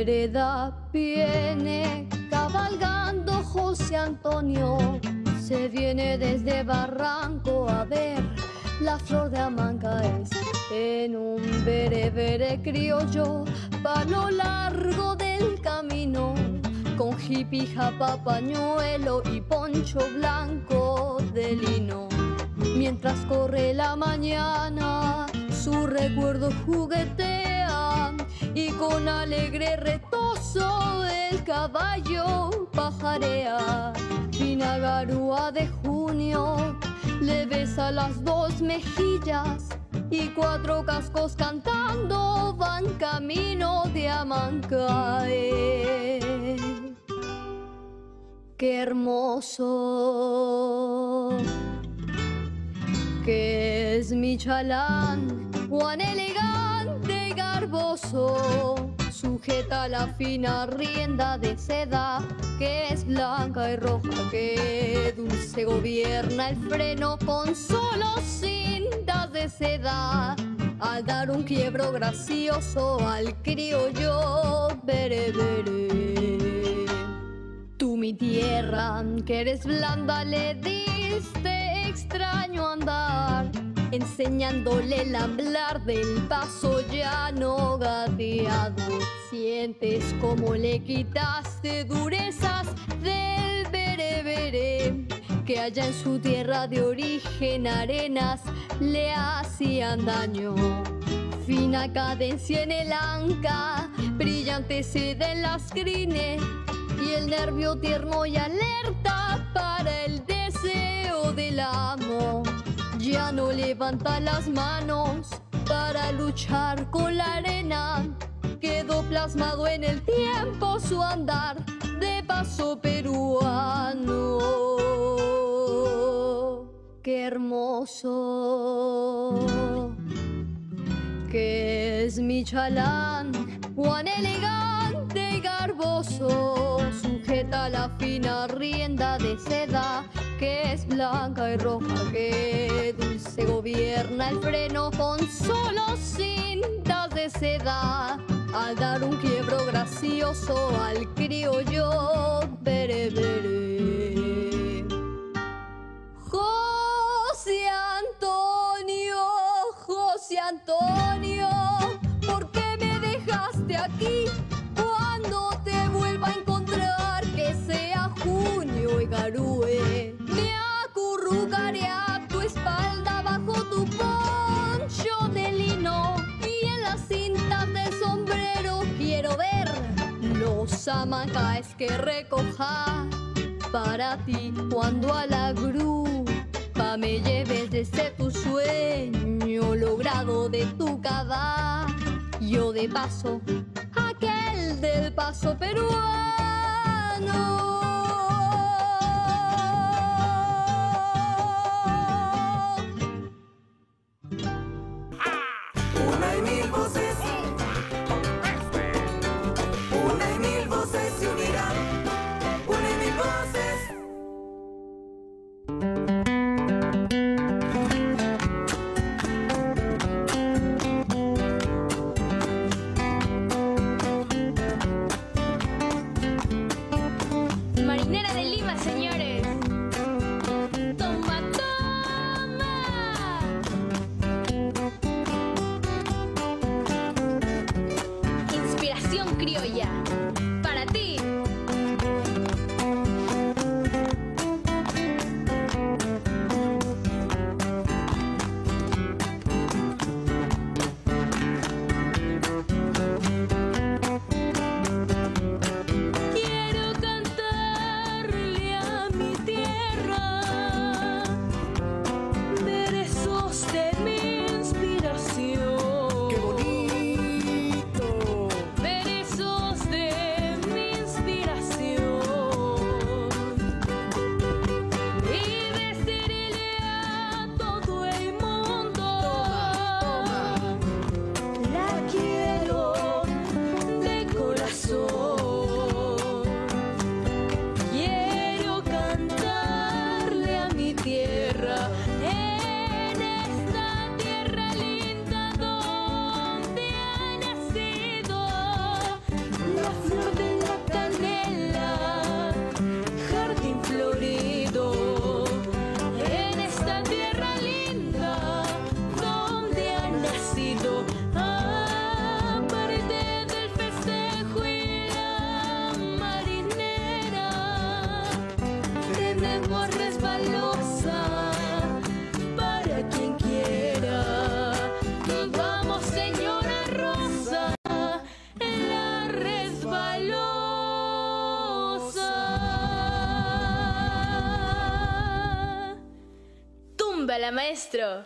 vereda viene cabalgando José Antonio. Se viene desde Barranco a ver la flor de Amancaes. En un bere criollo va a lo largo del camino, con jipija, pañuelo y poncho blanco de lino. Mientras corre la mañana, su recuerdo juguetea y con alegre retozo el caballo pajarea. Fina garúa de junio le besa las dos mejillas y cuatro cascos cantando van camino de Amancaes. Qué hermoso que es mi chalán, cuán elegante y garboso, sujeta la fina rienda de seda que es blanca y roja, que dulce gobierna el freno con solo cintas de seda, al dar un quiebro gracioso al criollo bere. Tú mi tierra, que eres blanda, le diste extraño andar, enseñándole el hablar del paso llano gateado. Sientes como le quitaste durezas del bere, que allá en su tierra de origen arenas le hacían daño. Fina cadencia en el anca, brillante seda en las crines, y el nervio tierno y alerta para el deseo del amo. Ya no levanta las manos para luchar con la arena, quedó plasmado en el tiempo su andar de paso peruano. Qué hermoso que es mi chalán, cuán elegante y garboso, sujeta la fina rienda de seda que es blanca y roja, que dulce gobierna el freno con solo cintas de seda, al dar un quiebro gracioso al criollo bere. José Antonio, ¿por qué me dejaste aquí? Cuando te vuelva a encontrar, que sea junio y garúe, me acurrucaré a tu espalda bajo tu poncho de lino, y en las cintas del sombrero quiero ver los Amancaes que recoja para ti cuando a la grupa me lleves desde tu sueño logrado de tu caballo de paso, aquel del paso peruano. Una y mil voces, una y mil voces se unirán, una y mil voces. Marinera de Lima, señores. Toma, toma. Inspiración criolla. Para ti. Quiero cantarle a mi tierra versos de mi inspiración. ¡Qué bonito! Versos de Zúmbala, maestro.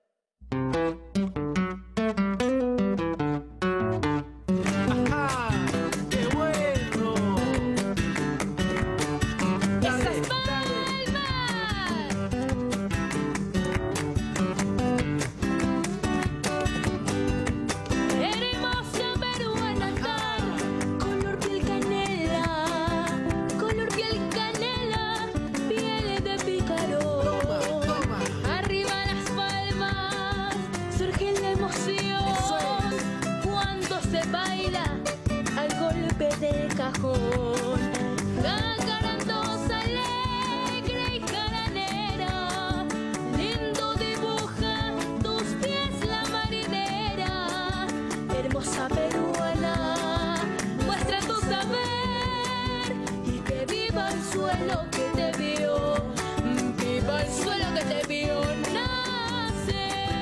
Jacarandosa, alegre y jaranera, lindo dibuja tus pies la marinera. Hermosa peruana, muestra tu saber y que viva el suelo que te vio, viva el suelo que te vio nacer.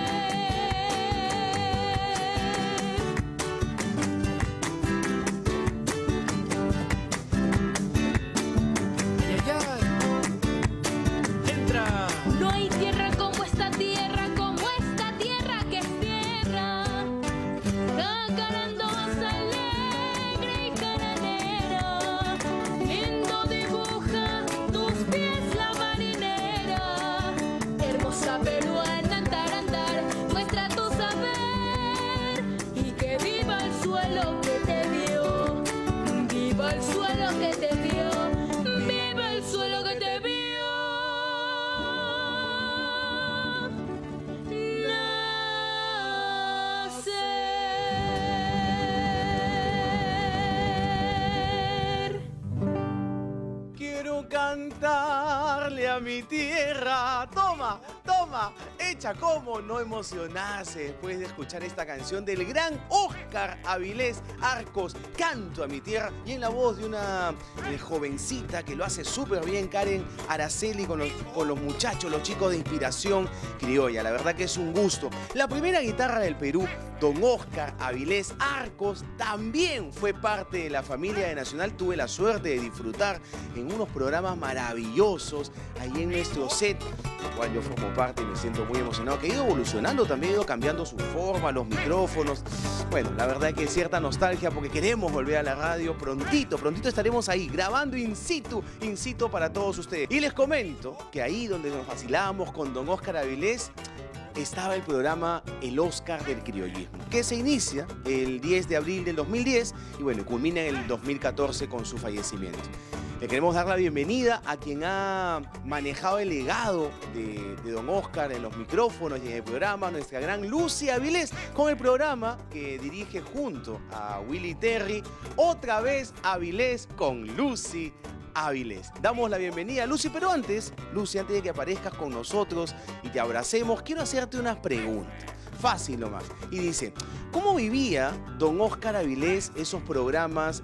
No hay tierra como esta tierra que es tierra. Jacarandosa, alegre y jaranera, lindo dibuja tus pies la marinera. Hermosa peruana, andar, andar, muestra tu saber y que viva el suelo que te vio, viva el suelo que te vio, viva el suelo que te vio. Quiero cantarle a mi tierra. Toma, toma, echa, cómo no emocionarse después de escuchar esta canción del gran Óscar Avilés Arcos, Canto a mi tierra, y en la voz de una jovencita que lo hace súper bien, Karen Araceli, con los muchachos, los chicos de Inspiración Criolla. La verdad que es un gusto. La primera guitarra del Perú, don Óscar Avilés Arcos, también fue parte de la familia de Nacional. Tuve la suerte de disfrutar en unos programas maravillosos ahí en nuestro set, del cual yo formo parte y me siento muy emocionado, que ha ido evolucionando, también ha ido cambiando su forma, los micrófonos. Bueno, la verdad que es cierta nostalgia porque queremos volver a la radio prontito, prontito estaremos ahí grabando in situ para todos ustedes. Y les comento que ahí donde nos vacilamos con don Óscar Avilés, estaba el programa El Óscar del Criollismo, que se inicia el 10 de abril del 2010 y bueno, culmina en el 2014 con su fallecimiento. Le queremos dar la bienvenida a quien ha manejado el legado de don Óscar en los micrófonos y en el programa, nuestra gran Lucy Avilés, con el programa que dirige junto a Willy Terry, Otra Vez Avilés con Lucy Avilés. Damos la bienvenida a Lucy, pero antes, Lucy, antes de que aparezcas con nosotros y te abracemos, quiero hacerte unas preguntas. Fácil nomás. Y dice, ¿cómo vivía don Óscar Avilés esos programas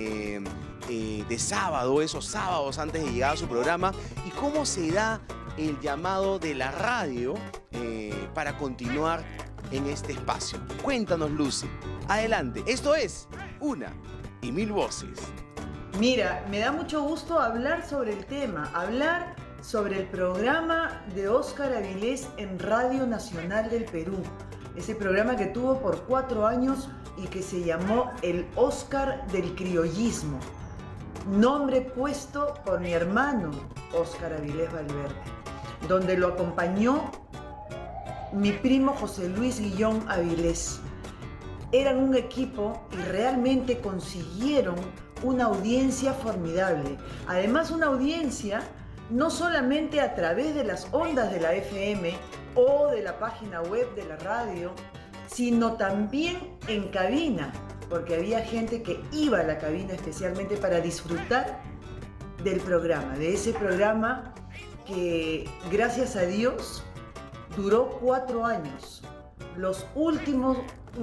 de sábado, esos sábados antes de llegar a su programa? ¿Y cómo se da el llamado de la radio para continuar en este espacio? Cuéntanos, Lucy. Adelante. Esto es Una y Mil Voces. Mira, me da mucho gusto hablar sobre el tema, hablar sobre el programa de Óscar Avilés en Radio Nacional del Perú. Ese programa que tuvo por 4 años y que se llamó el Óscar del Criollismo. Nombre puesto por mi hermano Óscar Avilés Valverde, donde lo acompañó mi primo José Luis Guillón Avilés. Eran un equipo y realmente consiguieron una audiencia formidable. Además, una audiencia no solamente a través de las ondas de la FM o de la página web de la radio, sino también en cabina, porque había gente que iba a la cabina especialmente para disfrutar del programa, de ese programa que, gracias a Dios, duró 4 años, los últimos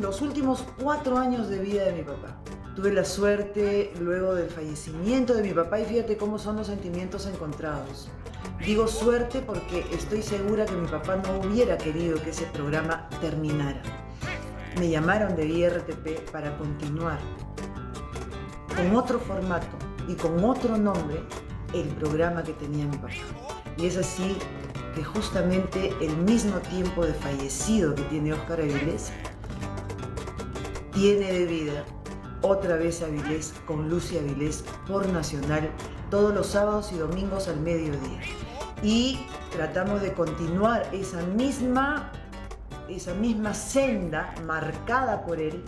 4 años de vida de mi papá. Tuve la suerte luego del fallecimiento de mi papá y fíjate cómo son los sentimientos encontrados. Digo suerte porque estoy segura que mi papá no hubiera querido que ese programa terminara. Me llamaron de IRTP para continuar con otro formato y con otro nombre el programa que tenía mi papá. Y es así que justamente el mismo tiempo de fallecido que tiene Óscar Avilés, tiene de vida Otra Vez Avilés con Lucy Avilés por Nacional todos los sábados y domingos al mediodía. Y tratamos de continuar esa misma senda marcada por él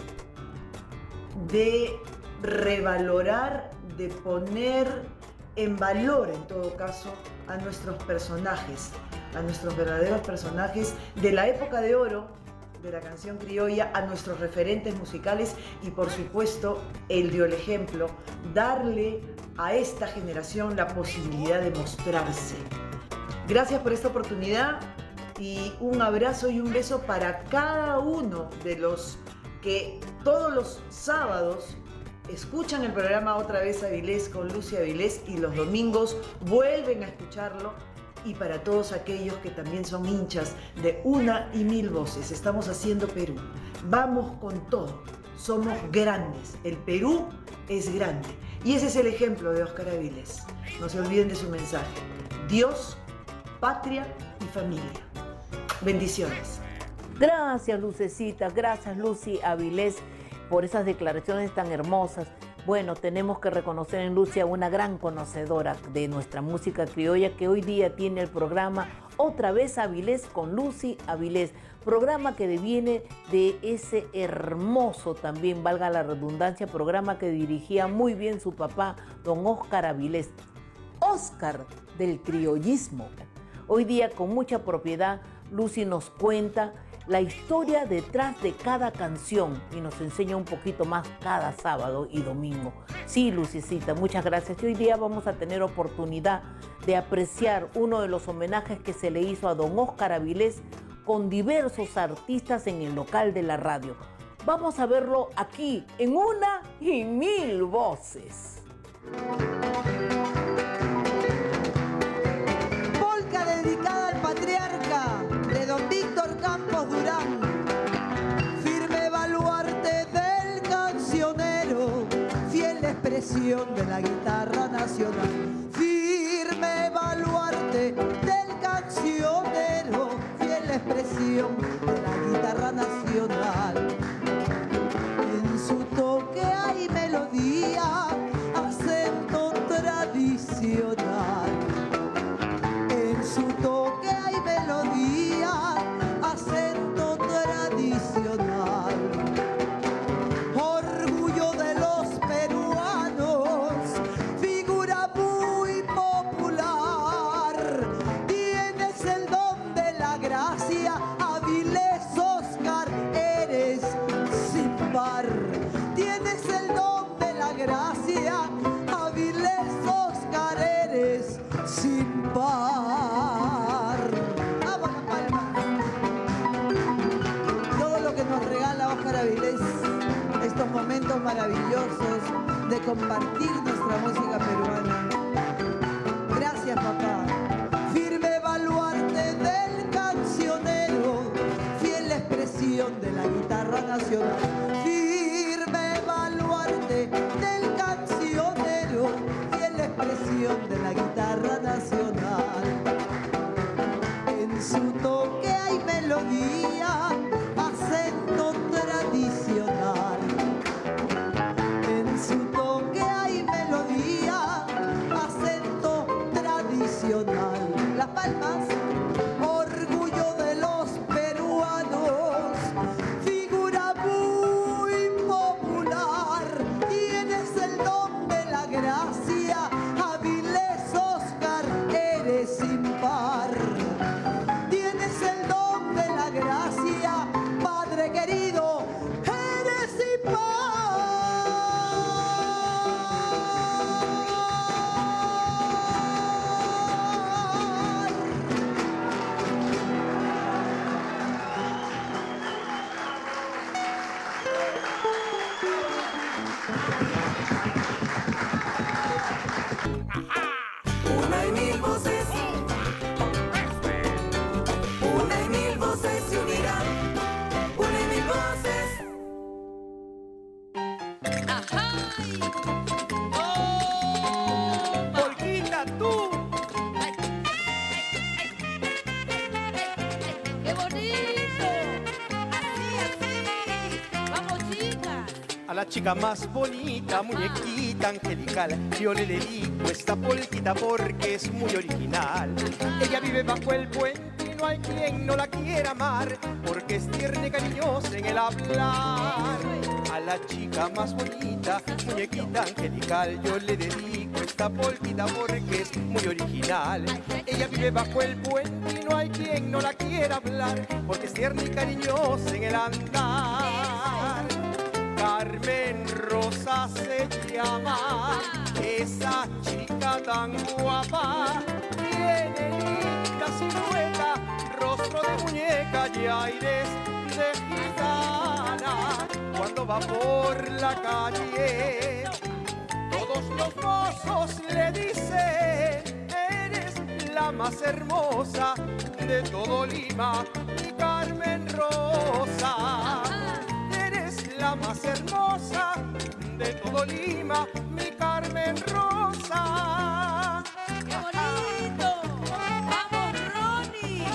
de revalorar, de poner en valor, en todo caso, a nuestros personajes, a nuestros verdaderos personajes de la época de oro de la canción criolla, a nuestros referentes musicales y, por supuesto, él dio el ejemplo, darle a esta generación la posibilidad de mostrarse. Gracias por esta oportunidad y un abrazo y un beso para cada uno de los que todos los sábados escuchan el programa Otra Vez Avilés con Lucy Avilés y los domingos vuelven a escucharlo, y para todos aquellos que también son hinchas de Una y Mil Voces. Estamos haciendo Perú. Vamos con todo. Somos grandes. El Perú es grande. Y ese es el ejemplo de Óscar Avilés. No se olviden de su mensaje. Dios, patria y familia. Bendiciones. Gracias, Lucecita. Gracias, Lucy Avilés, por esas declaraciones tan hermosas. Bueno, tenemos que reconocer en Lucy a una gran conocedora de nuestra música criolla que hoy día tiene el programa Otra Vez Avilés con Lucy Avilés, programa que deviene de ese hermoso también, valga la redundancia, programa que dirigía muy bien su papá, don Óscar Avilés. Óscar del criollismo. Hoy día con mucha propiedad Lucy nos cuenta la historia detrás de cada canción y nos enseña un poquito más cada sábado y domingo. Sí, Lucecita, muchas gracias. Y hoy día vamos a tener oportunidad de apreciar uno de los homenajes que se le hizo a don Óscar Avilés con diversos artistas en el local de la radio. Vamos a verlo aquí en Una y Mil Voces. Polka dedicada al patriarca de don Víctor Campos Durán, firme baluarte del cancionero, fiel expresión de la guitarra nacional. Firme baluarte del cancionero, fiel expresión de la guitarra nacional. En su toque hay melodía, acento tradicional. En su toque hay melodía, acento tradicional. Orgullo de los peruanos, figura muy popular. Tienes el don de la gracia, Avilés Óscar, eres sin par. Tienes el don de la gracia, Avilés Óscar, eres sin par. Vamos a palmas. Todo lo que nos regala Óscar Avilés, estos momentos maravillosos de compartir nuestra música peruana. Gracias, papá. Firme baluarte del cancionero, fiel expresión de la guitarra nacional. Firme baluarte del cancionero, fiel expresión de la guitarra nacional. En su toque hay melodía, acento tradicional. En su toque hay melodía, acento tradicional. Las palmas. Orgullo de los peruanos, figura muy popular. Tienes el don de la gracia, Avilés Óscar, eres sin par. Tienes el don de la gracia, padre querido, eres sin par. la chica más bonita, muñequita angelical, yo le dedico esta polquita porque es muy original. Ella vive bajo el puente y no hay quien no la quiera amar, porque es tierna y cariñosa en el hablar. A la chica más bonita, muñequita angelical, yo le dedico esta polquita porque es muy original. Ella vive bajo el puente y no hay quien no la quiera hablar, porque es tierna y cariñosa en el andar. Carmen Rosa se llama, esa chica tan guapa, tiene linda silueta, rostro de muñeca y aires de gitana. Cuando va por la calle, todos los mozos le dicen, eres la más hermosa de todo Lima, mi Carmen Rosa. La más hermosa de todo Lima, mi Carmen Rosa. ¡Qué bonito! ¡Vamos, Ronnie!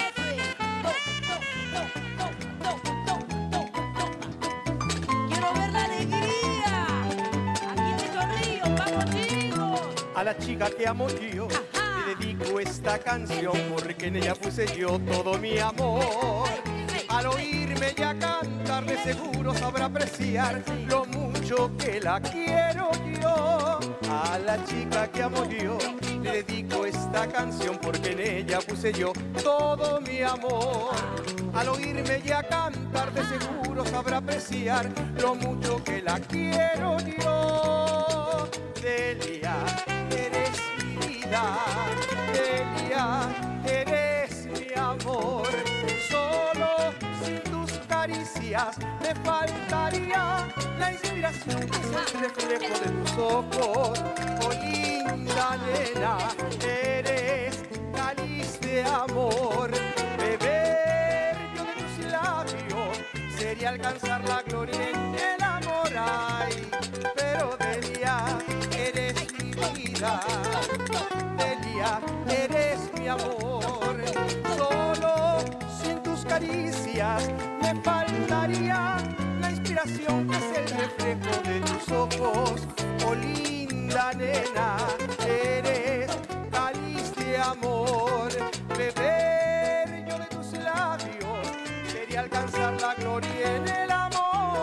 ¡Quiero ver la alegría! ¡Aquí te sonrío, vamos, chicos! A la chica que amo yo, le dedico esta canción porque en ella puse yo todo mi amor. Al oírme ya cantar, de seguro sabrá apreciar lo mucho que la quiero yo. A la chica que amo yo, le dedico esta canción porque en ella puse yo todo mi amor. Al oírme ya cantar, de seguro sabrá apreciar lo mucho que la quiero yo. Delia, eres mi vida, Delia, eres mi amor. Solo sin tus caricias me faltaría la inspiración que es el reflejo de tus ojos. Oh linda nena, eres cáliz de amor. Beber yo de tus labios sería alcanzar la gloria en el amor. Ay, pero Delia, eres mi vida, Delia, eres mi amor. Solo sin tus caricias me faltaría la inspiración que es el reflejo de tus ojos. Oh linda nena, eres cáliz de amor. Beber yo de tus labios sería alcanzar la gloria en el amor.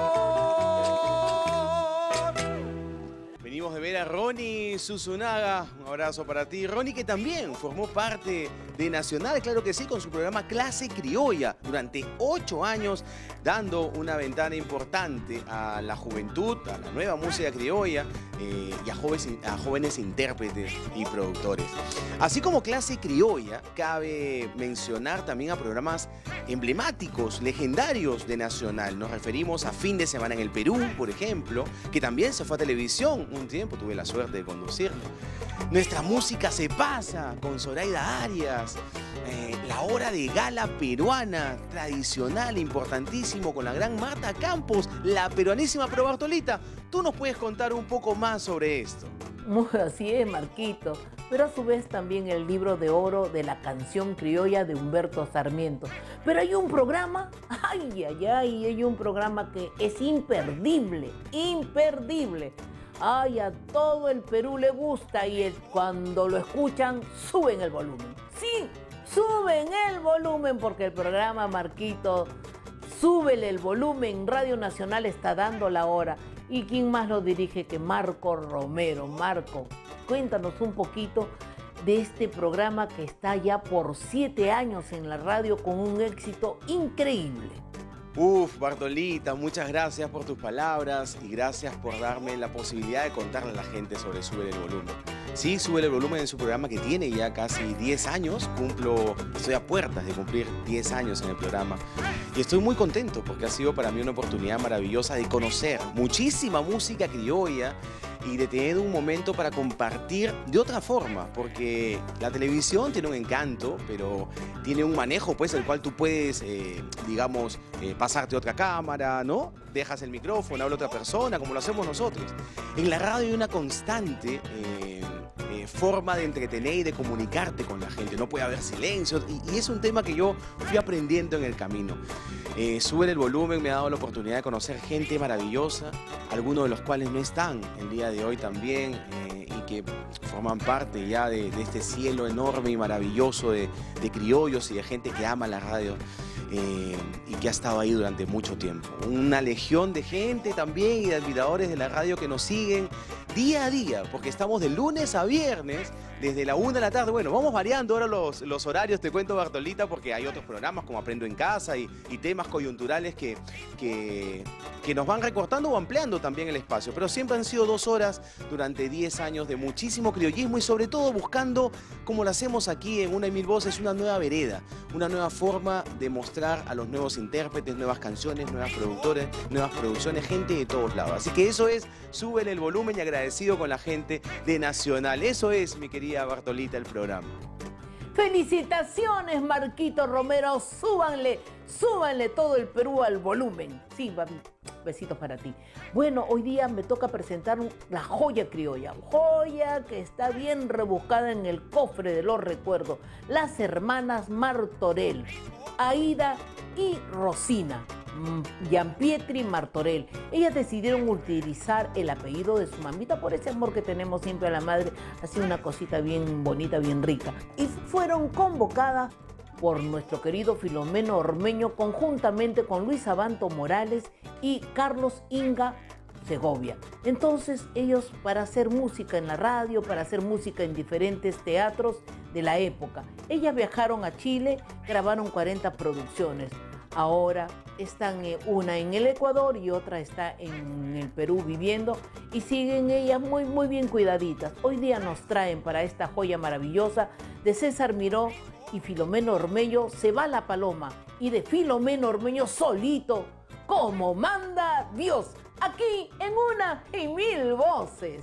Venimos de ver a Ronnie Susunaga, un abrazo para ti. Ronnie, que también formó parte de Nacional, claro que sí, con su programa Clase Criolla, durante 8 años, dando una ventana importante a la juventud, a la nueva música criolla y a jóvenes intérpretes y productores. Así como Clase Criolla, cabe mencionar también a programas emblemáticos, legendarios de Nacional. Nos referimos a Fin de Semana en el Perú, por ejemplo, que también se fue a televisión un tiempo, tuve la suerte de conducirlo. Nuestra música se pasa con Zoraida Arias, la hora de gala peruana, tradicional, importantísimo, con la gran Marta Campos, la peruanísima Pro Bartolita. ¿Tú nos puedes contar un poco más sobre esto? Así es, Marquito, pero a su vez también el libro de oro de la canción criolla de Humberto Sarmiento. Pero hay un programa, hay un programa que es imperdible, imperdible. Ay, a todo el Perú le gusta y cuando lo escuchan suben el volumen. Sí, suben el volumen porque el programa, Marquito, súbele el volumen. Radio Nacional está dando la hora. ¿Y quién más lo dirige que Marco Romero? Marco, cuéntanos un poquito de este programa que está ya por 7 años en la radio con un éxito increíble. Bartolita, muchas gracias por tus palabras y gracias por darme la posibilidad de contarle a la gente sobre Súbele el Volumen. Sí, Súbele el Volumen en su programa que tiene ya casi 10 años. Estoy a puertas de cumplir 10 años en el programa. Y estoy muy contento porque ha sido para mí una oportunidad maravillosa de conocer muchísima música criolla y de tener un momento para compartir de otra forma, porque la televisión tiene un encanto, pero tiene un manejo, pues, el cual tú puedes, pasarte otra cámara, ¿no? dejas el micrófono, habla otra persona, como lo hacemos nosotros. En la radio hay una constante forma de entretener y de comunicarte con la gente. No puede haber silencio y es un tema que yo fui aprendiendo en el camino. Sube el volumen, me ha dado la oportunidad de conocer gente maravillosa, algunos de los cuales no están el día de hoy también y que forman parte ya de este cielo enorme y maravilloso de criollos y de gente que ama la radio. Y que ha estado ahí durante mucho tiempo. Una legión de gente también y de admiradores de la radio que nos siguen día a día, porque estamos de lunes a viernes, desde la 1 de la tarde. Bueno, vamos variando ahora los horarios, te cuento, Bartolita, porque hay otros programas como Aprendo en Casa y temas coyunturales que nos van recortando o ampliando también el espacio. Pero siempre han sido 2 horas durante 10 años de muchísimo criollismo y sobre todo buscando, como lo hacemos aquí en Una y Mil Voces, una nueva vereda, una nueva forma de mostrar a los nuevos intérpretes, nuevas canciones, nuevas producciones, gente de todos lados. Así que eso es, súbele el volumen y agradecido con la gente de Nacional. Eso es, mi querida Bartolita, el programa. ¡Felicitaciones, Marquito Romero! Súbanle todo el Perú al volumen. Sí, papi, besitos para ti. Bueno, hoy día me toca presentar la joya criolla. Joya que está bien rebuscada en el cofre de los recuerdos. Las hermanas Martorell, Aida y Rosina. Gianpietri Martorell. Ellas decidieron utilizar el apellido de su mamita por ese amor que tenemos siempre a la madre. Ha sido una cosita bien bonita, bien rica. Y fueron convocadas por nuestro querido Filomeno Ormeño conjuntamente con Luis Abanto Morales y Carlos Inga Segovia. Entonces ellos, para hacer música en la radio, para hacer música en diferentes teatros de la época, ellas viajaron a Chile, grabaron 40 producciones. Ahora están una en el Ecuador y otra está en el Perú viviendo y siguen ellas muy bien cuidaditas. Hoy día nos traen para esta joya maravillosa de César Miró y Filomeno Ormeño, Se va la paloma, y de Filomeno Ormeño solito, Como manda Dios, aquí en Una y Mil Voces.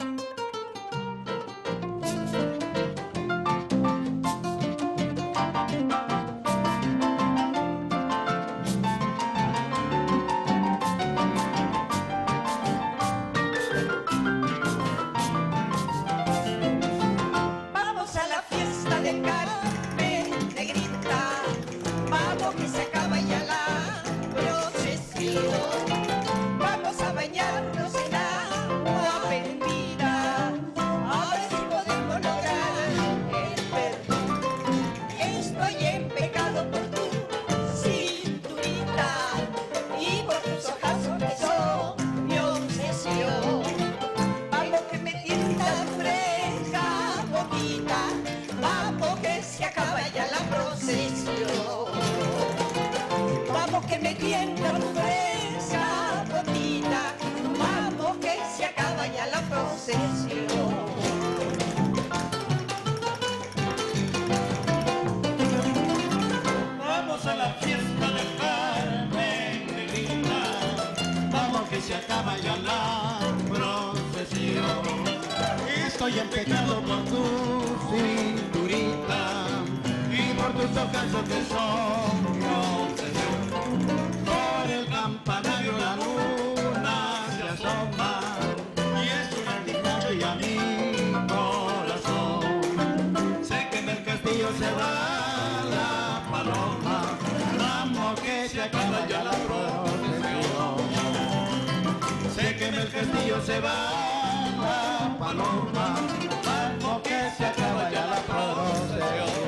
Vamos a bañarnos en agua bendita, a ver si podemos lograr el perdón. Estoy en pecado por tu cinturita y por tus ojazos que son mi obsesión. Vamos que me tienta fresca boquita, vamos que se acaba ya la procesión. Vamos que me tienta fresca boquita, vamos que se acaba ya la procesión. Vamos a la fiesta del Carmen, negrita, vamos que se acaba ya la procesión. Estoy en pecado por tu cinturita y por tus ojazos que son mi obsesión. Por el campanario la luna se asoma y es un anticaje a mi corazón. Sé que en el castillo se va la paloma, vamos que se acaba ya la procesión. Sé que en el castillo se va la paloma, vamos que se acaba ya la procesión.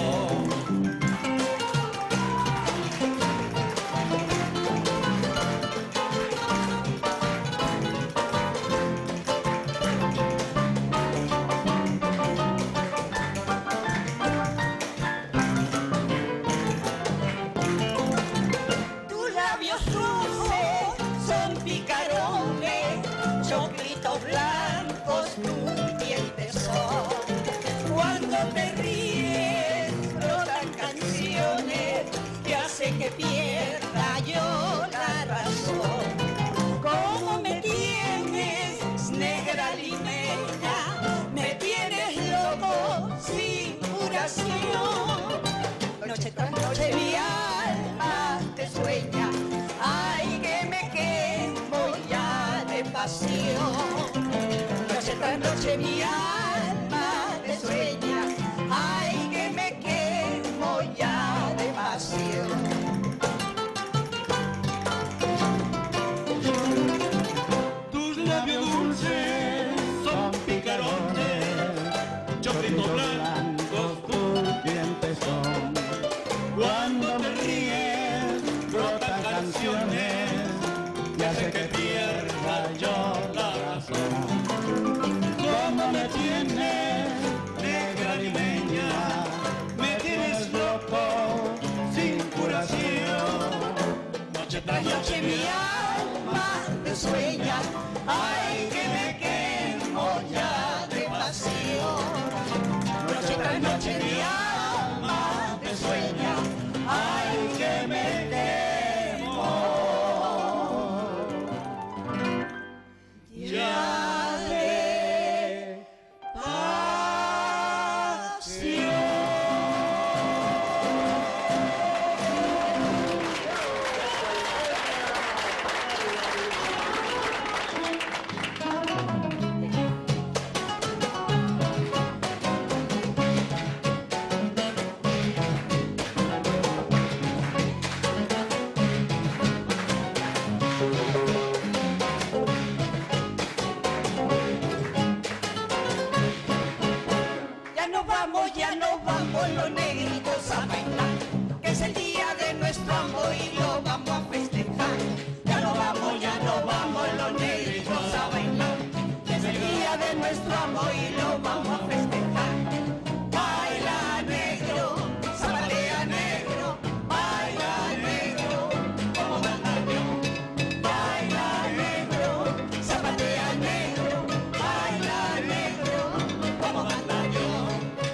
Tus labios dulces son picarones, choclitos blancos, tus dientes noche mi alma te sueña, ay que me quemo ya de pasión. Tus labios dulces son picarones, chorritos blancos tus dientes son. Cuando te ríes brotan canciones y hace que pierda yo la razón. Como me tienes, negra limeña, me tienes loco sin curación. Noche tras noche mi alma te sueña, ay que me quemo ya de pasión. Noche tras noche mi alma te sueña, ay que me quemo ya de pasión. Ya nos vamos los negritos a bailar, que es el día de nuestro amor y lo vamos a festejar. Ya nos vamos los negritos a bailar, que es el día de nuestro amor y lo vamos a festejar. Baila negro, zapatea negro, baila negro, como bandallón. Baila negro, zapatea negro, baila negro, como bandallón.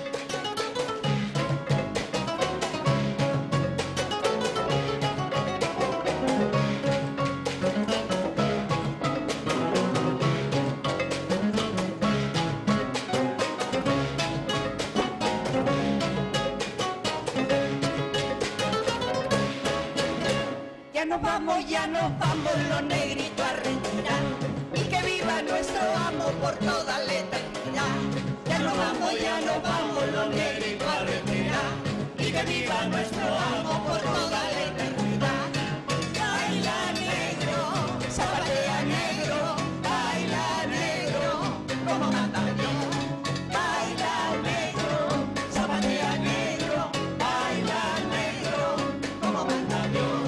Ya nos vamos los negritos a retirar, y que viva nuestro amo por toda la eternidad. Ya nos vamos los negritos a retirar, y que viva nuestro amo por toda la eternidad. Baila negro, zapatea negro, baila negro, como bandallón. Baila negro, zapatea negro, baila negro, como bandallón.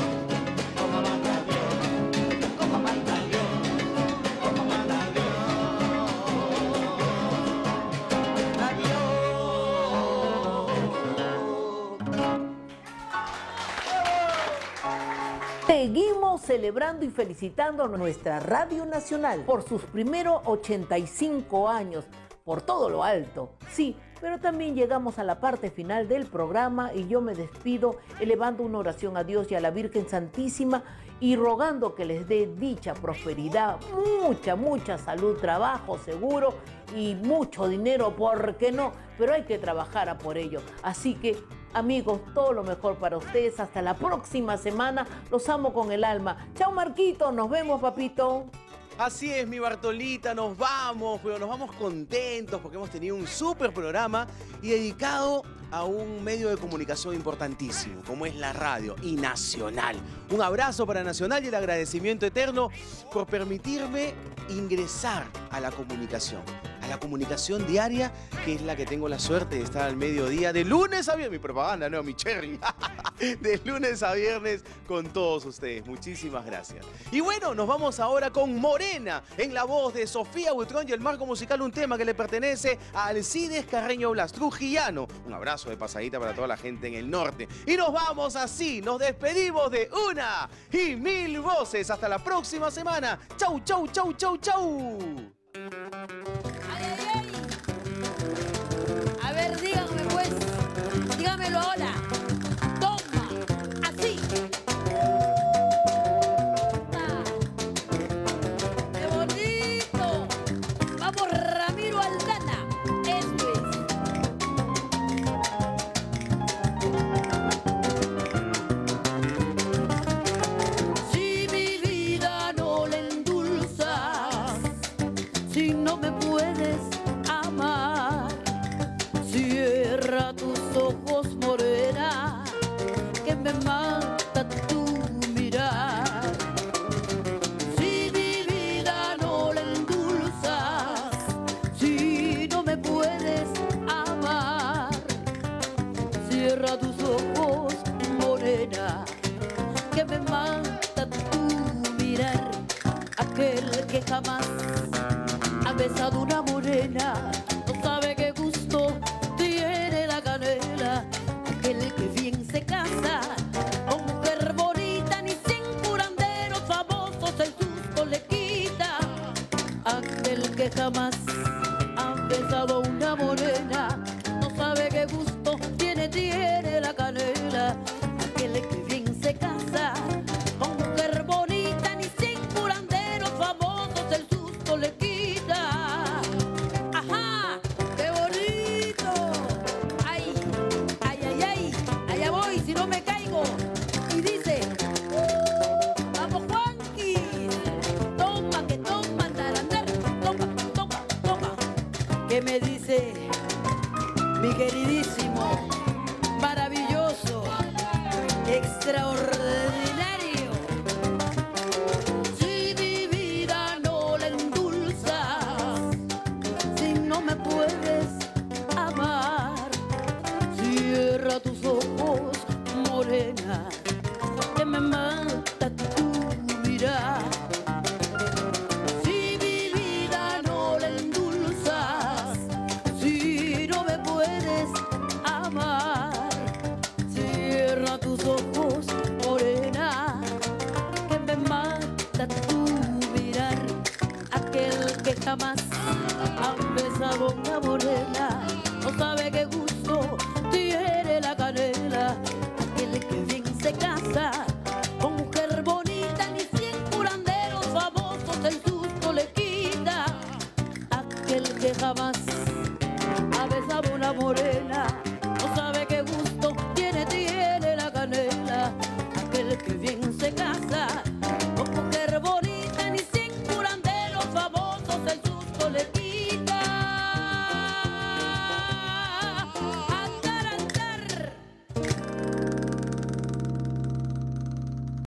Seguimos celebrando y felicitando a nuestra Radio Nacional por sus primeros 85 años, por todo lo alto. Sí, pero también llegamos a la parte final del programa y yo me despido elevando una oración a Dios y a la Virgen Santísima y rogando que les dé dicha, prosperidad, mucha salud, trabajo seguro y mucho dinero, ¿por qué no? Pero hay que trabajar a por ello. Así que, amigos, todo lo mejor para ustedes. Hasta la próxima semana. Los amo con el alma. Chao, Marquito. Nos vemos, papito. Así es, mi Bartolita, nos vamos, pero nos vamos contentos porque hemos tenido un súper programa y dedicado a un medio de comunicación importantísimo, como es la radio y Nacional. Un abrazo para Nacional y el agradecimiento eterno por permitirme ingresar a la comunicación diaria, que es la que tengo la suerte de estar al mediodía, de lunes a viernes, mi propaganda, no, mi cherry, de lunes a viernes con todos ustedes. Muchísimas gracias. Y bueno, nos vamos ahora con Morena, en la voz de Sofía Buitrón y el marco musical, un tema que le pertenece a Alcides Carreño Blas, trujillano. Un abrazo de pasadita para toda la gente en el norte. Y nos vamos así, nos despedimos de una y mil voces. Hasta la próxima semana. Chau, chau, chau, chau, chau. A ver, díganme pues, dígamelo ahora. Toma, así. ¡Qué bonito! Vamos, Ramiro Aldana. Esto es. Si mi vida no le endulzas ojos morena, que me mata tu mirar. Si mi vida no la endulzas, si no me puedes amar, cierra tus ojos morena, que me mata tu mirar. Aquel que jamás ha besado una morena no sabe qué gusto tiene la canela. Aquel que bien se casa con mujer bonita, ni sin curanderos famosos el susto le quita. Aquel que jamás ha besado una morena no sabe qué gusto tiene la canela. Aquel que bien se casa con mujer bonita, ni sin curanderos famosos el susto le quita. Ajá, qué bonito. Ay, ay, ay, ay, allá voy si no me caigo. Y dice, vamos Juanqui, toma que toma, tarander, toma, toma, toma. ¿Qué me dice mi queridísimo, maravilloso, extraordinario? Si mi vida no la endulzas, si no me puedes amar, cierra tus ojos morena, que me mata tu mirar. Si mi vida no la endulzas, si no me puedes amar, cierra tus ojos morena, que me mata tu mirar. Aquel que jamás ha besado una morena no sabe qué gusto tiene la canela. Aquel que bien se casa con mujer bonita, ni cien curanderos famosos el susto le quita. Aquel que jamás ha besado una morena